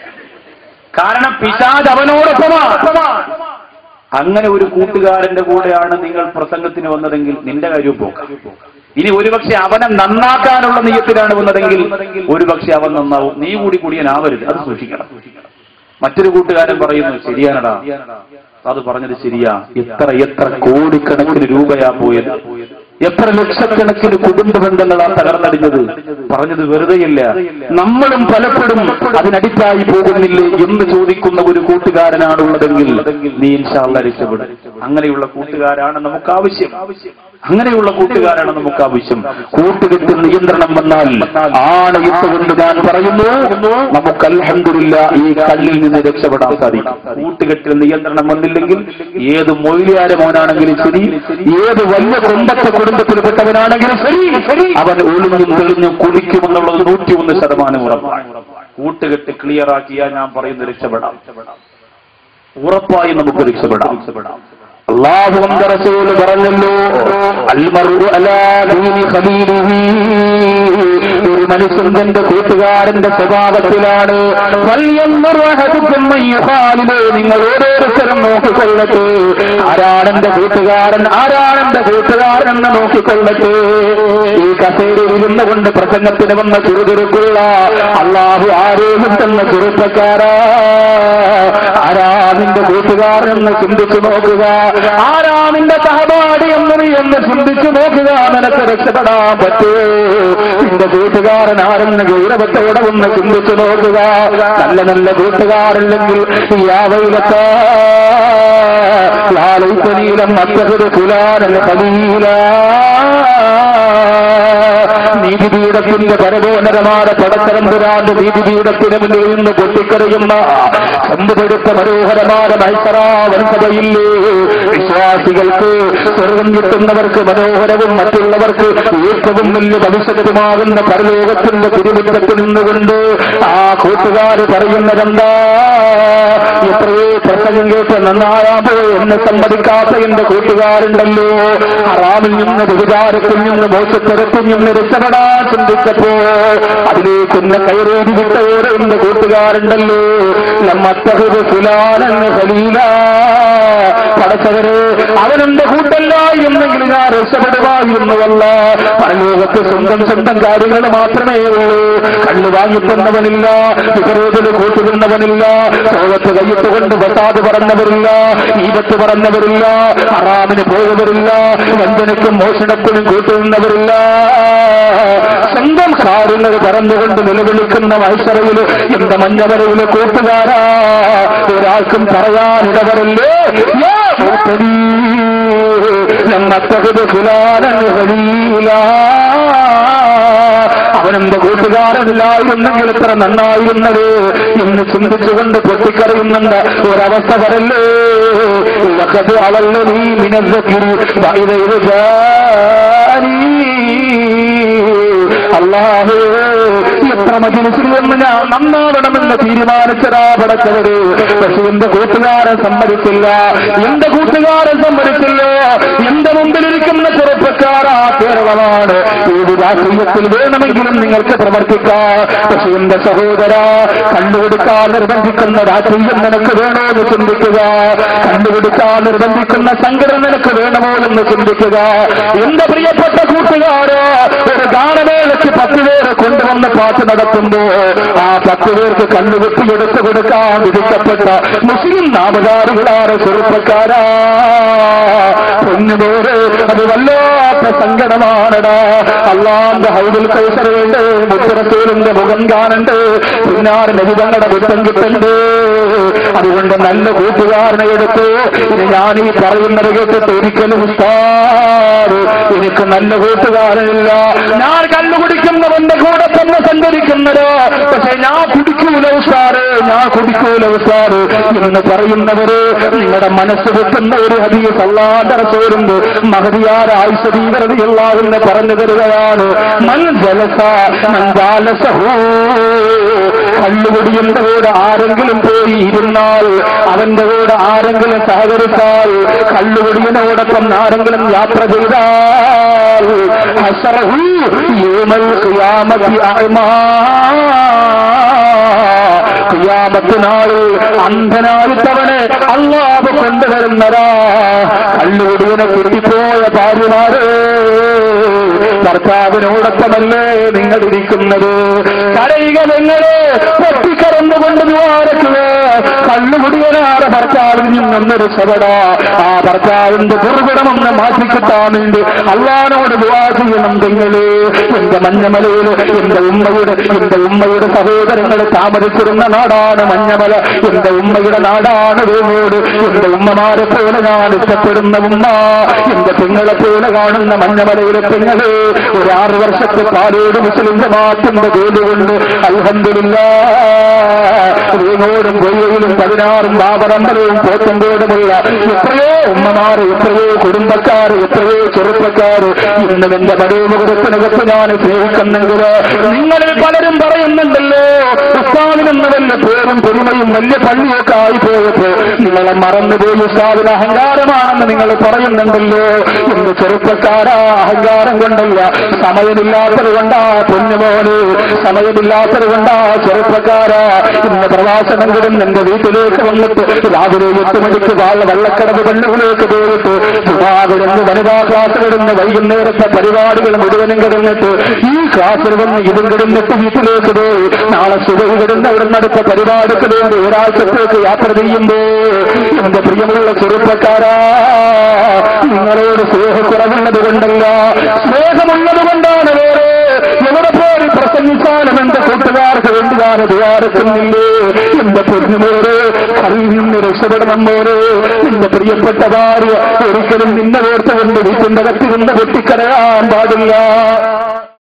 കാരണം പിശാച് അവനോടൊപ്പമാ. അങ്ങനെ ഒരു കൂട്ടുകാരന്റെ കൂടെയാണ് നിങ്ങൾ പ്രസംഗത്തിന് വന്നതെങ്കിൽ നിന്റെ കാര്യം പോക്കാം. ഇനി ഒരുപക്ഷെ അവനെ നന്നാക്കാനുള്ള നിയത്തിലാണ് വന്നതെങ്കിൽ ഒരുപക്ഷെ അവൻ നന്നാവും. നീ കൂടി കുടിയനാവരുത്, അത് സൂക്ഷിക്കണം. മറ്റൊരു കൂട്ടുകാരൻ പറയുന്നു ശരിയാണടാ, അത് പറഞ്ഞത് ശരിയാ. എത്ര കോടിക്കണക്കിന് രൂപയാ പോയത്, എത്ര ലക്ഷക്കണക്കിന് കുടുംബ ബന്ധങ്ങളാ തകർന്നടിഞ്ഞത്. പറഞ്ഞത് വെറുതെയില്ല. നമ്മളും പലപ്പോഴും അതിനടിച്ചായി പോകുന്നില്ലേ എന്ന് ചോദിക്കുന്ന ഒരു കൂട്ടുകാരനാണുള്ളതെങ്കിൽ നീ ഇൻഷാ അല്ലാഹ് രക്ഷപ്പെടും. അങ്ങനെയുള്ള കൂട്ടുകാരാണ് നമുക്ക് ആവശ്യം. അങ്ങനെയുള്ള കൂട്ടുകാരാണ് നമുക്ക് ആവശ്യം. കൂട്ടുകെട്ട് നിയന്ത്രണം വന്നാൽ ആണയിട്ടുകൊണ്ട് ഞാൻ പറയുന്നു നമുക്ക് അൽഹംദുലില്ലാഹ് ഈ കല്ലിൽ നിന്ന് രക്ഷപ്പെടാൻ സാധിക്കും. കൂട്ടുകെട്ടിൽ നിയന്ത്രണം വന്നില്ലെങ്കിൽ ഏത് മൊയ്ലിയാരെ മോനാണെങ്കിലും ശരി, ഏത് വലിയ കൊണ്ടത്തെ കുടുംബത്തിൽപ്പെട്ടവനാണെങ്കിലും ശരി, അവൻ ഒളിഞ്ഞും തെളിഞ്ഞും കുളിക്കുമെന്നുള്ളത് 101% ഉറപ്പാണ്. കൂട്ടുകെട്ട് ക്ലിയർ ആക്കിയാൽ ഞാൻ പറയുന്നത് രക്ഷപ്പെടാം. ഉറപ്പായി നമുക്ക് രക്ഷപ്പെടാം. അല്ലാഹുവിന്റെ റസൂൽ പറഞ്ഞല്ലോ അൽമർഉ അലാ ദീനി ഖലീലിഹി. ഒരു മനുഷ്യൻ തന്റെ കൂട്ടുകാരന്റെ സ്വഭാവത്തിലാണ്. നിങ്ങൾ ഓരോരുത്തരും നോക്കിക്കൊള്ളട്ടെ ആരാണെന്റെ കൂട്ടുകാരൻ, ആരാണെന്റെ കൂട്ടുകാരൻ എന്ന് നോക്കിക്കൊള്ളട്ടെ. ഈ കസേരയിൽ ഇരുന്നു കൊണ്ട് പ്രസംഗത്തിന് വന്ന ചുറുചുറുക്കുള്ള അല്ലാഹു ആരോഗ്യത്തെന്ന ചെറുപ്പക്കാരാ, ആരാ നിന്റെ കൂട്ടുകാരനെന്ന് ചിന്തിച്ചു നോക്കുക. ആരാ നിന്റെ സഹപാഠി എന്ന് നീ ഒന്ന് ചിന്തിച്ചു നോക്കുക. നിനക്ക് രക്ഷപ്പെടാൻ പറ്റുമോ? നിന്റെ കൂട്ടുകാരൻ ആരെന്ന് ഗൗരവത്തോടെ ഒന്ന് ചിന്തിച്ചു നോക്കുക. നല്ല നല്ല കൂട്ടുകാരില്ലെങ്കിൽ ലാലൈത്തനീലം അത്തഹുരു കുലാനൽ ഖലീല. നീതിപീഠത്തിന്റെ പരമോന്നതമായ പടത്തരമ്പുരാന്റെ നീതിപീഠത്തിന് മുന്നിൽ നിന്ന് പൊട്ടിക്കറിയുന്ന സമ്പുതെടുത്ത മനോഹരമായ മത്സരാവൻസഭയില്ലേ. വിശ്വാസികൾക്ക് സ്വർഗം കിട്ടുന്നവർക്ക് മനോഹരവും മറ്റുള്ളവർക്ക് ഏറ്റവും വലിയ ഭവിഷ്യത്തുമാകുന്ന പരലോകത്തിന്റെ തിരുമുറ്റത്ത് നിന്നുകൊണ്ട് ആ കൂട്ടുകാര് പറയുന്നതെന്താ? എത്രയോ പ്രസംഗം കേട്ട് നന്നായാമോ എന്നെ സമ്മതിക്കാത്ത എന്റെ കൂട്ടുകാരുണ്ടല്ലോ. ഹറാമിൽ നിന്ന് വ്യഭിചാരത്തിൽ നിന്ന് മോശത്തരത്തിൽ നിന്ന് രക്ഷപ്പെടാൻ ചിന്തിച്ചപ്പോ അതിലേക്ക് എന്നെ കയറേതി വിട്ടവരെ എന്റെ കൂട്ടുകാരുണ്ടല്ലോ. നമ്മത്തഹുരു ഫുലാനെന്ന് ഖലീല. പടച്ചവരെ അവനെന്റെ കൂട്ടല്ലായിരുന്നെങ്കിൽ ഞാൻ രക്ഷപ്പെടുവാൻ പറയുന്നുവല്ല. പരലോകത്ത് സ്വന്തം കാര്യങ്ങൾ മാത്രമേ ഉള്ളൂ. കണ്ണു വാങ്ങിത്തന്നവനില്ല, വിപരീതത്തിൽ കൂട്ടുന്നവനില്ല, ലോകത്ത് കയ്യിട്ടുകൊണ്ട് വസാദ് പറഞ്ഞവരില്ല, ഈപത്ത് പറഞ്ഞവരില്ല, ഹറാമിന് പോയവരില്ല, വഞ്ചനയ്ക്കും മോഷണത്തിനും കൂട്ടുന്നവരില്ല. സ്വന്തം കാര്യങ്ങൾ പറഞ്ഞുകൊണ്ട് നിലവിളിക്കുന്ന മത്സരയിൽ എന്റെ മഞ്ഞവരയിലെ കൂട്ടുകാരാ, ഒരാൾക്കും പറയാനിടവരല്ലേ. അവനെന്റെ കൂട്ടുകാരനില്ലായിരുന്നെങ്കിൽ എത്ര നന്നായിരുന്നത് എന്ന് ചിന്തിച്ചുകൊണ്ട് പൊട്ടിക്കറിയുന്നുണ്ട്. ഒരവസ്ഥ വരല്ലേ. അവല്ലോ നീ അല്ലാഹു എത്ര മജ്‌ലിസിൽ നിന്ന് ഞാൻ നന്നാവണമെന്ന് തീരുമാനിച്ചതാ പടച്ചവര്. പക്ഷെ എന്റെ കൂട്ടുകാരൻ സമ്മതിച്ചില്ല, എന്റെ കൂട്ടുകാരൻ സമ്മതിച്ചില്ല. എന്റെ മുമ്പിലിരിക്കുന്ന ചെറുപ്പക്കാരാ കേരളമാണ്. ഏത് രാഷ്ട്രീയത്തിൽ വേണമെങ്കിലും നിങ്ങൾക്ക് പ്രവർത്തിക്കാം. പക്ഷെ എന്റെ സഹോദര, കണ്ടുപിടിക്കാൻ നിർബന്ധിക്കുന്ന രാഷ്ട്രീയം നിനക്ക് വേണോ എന്ന് ചിന്തിക്കുക. കണ്ടുപിടിക്കാൻ നിർബന്ധിക്കുന്ന സംഘടന നിനക്ക് വേണമോ എന്ന് ചിന്തിക്കുക. എന്റെ പ്രിയപ്പെട്ട കൂട്ടുകാരോ, ഒരു ഗാനമേളയ്ക്ക് 10 പേരെ കൊണ്ടുവന്ന് പാട്ട് നടത്തുമ്പോ ആ 10 പേർക്ക് കണ്ണുകുത്തി എടുത്തു കൊടുക്കാൻ വിധിക്കപ്പെട്ട മുസ്ലിം നാമധാരികളാണ് ചെറുപ്പക്കാരാ. പൊന്നുപോരെ, അത് വല്ലാത്ത സങ്കടമാണടാ. അള്ളാന്റെ ഹൗദുൽ കൗസറുണ്ട്, മുത്തറസൂലിന്റെ മുഖം കാണണ്ട്, പിന്നാർ നബിതങ്ങളുടെ വൃത്തം കിട്ടണ്ട്. അതുകൊണ്ട് നല്ല കൂട്ടുകാരനെ എടുത്ത് ഇനി ഞാൻ ഈ പറയുന്നത് കേട്ടിട്ട് ഒരിക്കലും ഉസ്താദ് എനിക്ക് നല്ല കൂട്ടുകാരനില്ല, ഞാൻ കണ്ടുപിടിക്കുന്നവന്റെ കൂടെ തന്നെ സഞ്ചരിക്കുന്നത്, പക്ഷെ ഞാൻ കുടിക്കൂല ഉസ്താദ്, ഞാൻ കുടിക്കൂല ഉസ്താദ് എന്ന് പറയുന്നവര് നിങ്ങളുടെ മനസ്സ് വെക്കുന്ന ഒരു ഹദീസ് അല്ലാഹുവിന്റെ റസൂലുണ്ട്. മഹദിയായ ആയിഷ റളിയല്ലാഹു അൻഹ പറഞ്ഞു തരുകയാണ്, മൻ ജലസ മൻ ജാലസഹു, കള്ളുകുടിയുടെ കൂടെ ആരെങ്കിലും പോയി ഇരുന്നാൽ, അവന്റെ കൂടെ ആരെങ്കിലും സഹകരിച്ചാൽ, കള്ളുകുടിയോടൊപ്പം ആരെങ്കിലും യാത്ര ചെയ്താൽ, ഹശറഹു യൗമൽ ഖിയാമത്തി അഅമാ, ഖിയാമത്ത് നാളിൽ അന്ധനായിട്ടവനെ അല്ലാഹു കൊണ്ടുവരുന്നതാ. കള്ളുകുടിയനെ കിട്ടിപ്പോയ ഭാര്യമാര് ഭർത്താവിനോടൊപ്പമല്ലേ നിങ്ങൾ ഇരിക്കുന്നത്. കരയുക നിങ്ങളെ, പൊട്ടിക്കറന്നുകൊണ്ട് ദ്വാരക്കുക. കള്ളുകുടിയനാണ് ഭർത്താവിൽ നിന്നൊന്നൊരു ശവട. ആ ഭർത്താവിന്റെ ദുർഗുണമൊന്ന് മാറ്റിക്കിട്ടാൻ വേണ്ടി അള്ളാഹുവിനോട് ദുആ ചെയ്യണം നിങ്ങള്. എന്റെ മഞ്ഞമലയിൽ എന്റെ ഉമ്മയുടെ സഹോദരങ്ങൾ താമസിച്ചിരുന്ന നാടാണ് മഞ്ഞമല. എന്റെ ഉമ്മയുടെ നാടാണ് വേങ്ങോട്. എന്റെ ഉമ്മമാരെ പോലെ ഞാൻ ഇഷ്ടപ്പെടുന്ന ഉമ്മ, എന്റെ പെങ്ങളെ പോലെ കാണുന്ന മഞ്ഞമലയിലെ പെങ്ങള് ഒരു 6 വർഷത്തെ പാലോട് മുസ്ലിം ജമാഅത്തിന്റെ ജോലി കൊണ്ട് അൽഹംദുലില്ലാഹ് വേങ്ങോടും പൊയ്യയിലും 16 ബാബറമ്പലവും പോത്തങ്കോടുമുള്ള എത്രയോ ഉമ്മമാര്, എത്രയോ കുടുംബക്കാര്, എത്രയോ ചെറുപ്പക്കാര് ഇന്നും എന്റെ പടയുമുഖത്തിനകത്ത് ഞാൻ സ്നേഹിക്കുന്നെങ്കില് നിങ്ങളിൽ പലരും പറയുന്നുണ്ടല്ലോ, ഉസ്താദിനെന്ന് വല്ല പേരും പെരുമയും വലിയ പള്ളിയൊക്കെ ആയിപ്പോയപ്പോ നിങ്ങളെ മറന്നുപോയി ഉസ്താദിന് അഹങ്കാരമാണെന്ന് നിങ്ങൾ പറയുന്നുണ്ടല്ലോ. എന്റെ ചെറുപ്പക്കാരാ, അഹങ്കാരം കൊണ്ടല്ല, സമയമില്ലാത്തത് കൊണ്ടാ പൊന്നുമോന്, സമയമില്ലാത്തത് കൊണ്ടാ ചെറുപ്പക്കാരാ. ഇന്ന് പ്രഭാഷണം കിടന്ന് എന്റെ വീട്ടിലേക്ക് വന്നിട്ട് രാവിലെ 8 മണിക്ക് വള്ളക്കടവ് പള്ളികളിലേക്ക് പോയിട്ട് കിടന്ന് വനിതാ ക്ലാസ് കിടന്ന് വൈകുന്നേരത്തെ പരിപാടികൾ മുഴുവനും കിടന്നിട്ട് ഈ ക്ലാസ്സിൽ വന്ന് ഇതും കിടന്നിട്ട് വീട്ടിലേക്ക് പോയി നാളെ സുബഹി കിടന്ന് അവിടെ നടത്ത പരിപാടിക്ക് വേണ്ടി ഒരാഴ്ചത്തേക്ക് യാത്ര ചെയ്യുമ്പോ എന്റെ പ്രിയമുള്ള ചെറുപ്പക്കാരാ, നിങ്ങളോട് സ്നേഹക്കുറവുള്ളത് കൊണ്ടല്ല, സ്നേഹമുള്ളത് കൊണ്ടാണ്. വേറെ എവിടെ പോയി പ്രസംഗിച്ചാലും എന്റെ കൂട്ടുകാർക്ക് വേണ്ടി ഞാൻ ദ്വാരക്കുന്നില്ലേ. എന്റെ പൊന്നുമോര്, കറിയിൽ നിന്ന് രക്ഷപ്പെടണം മോര്. എന്റെ പ്രിയപ്പെട്ട ഭാര്യ ഒരിക്കലും നിന്നെ ഓർത്തുകൊണ്ട് വീട്ടിന്റെ കത്തിരുന്ന് പൊട്ടിക്കരയാൻ പാടില്ല.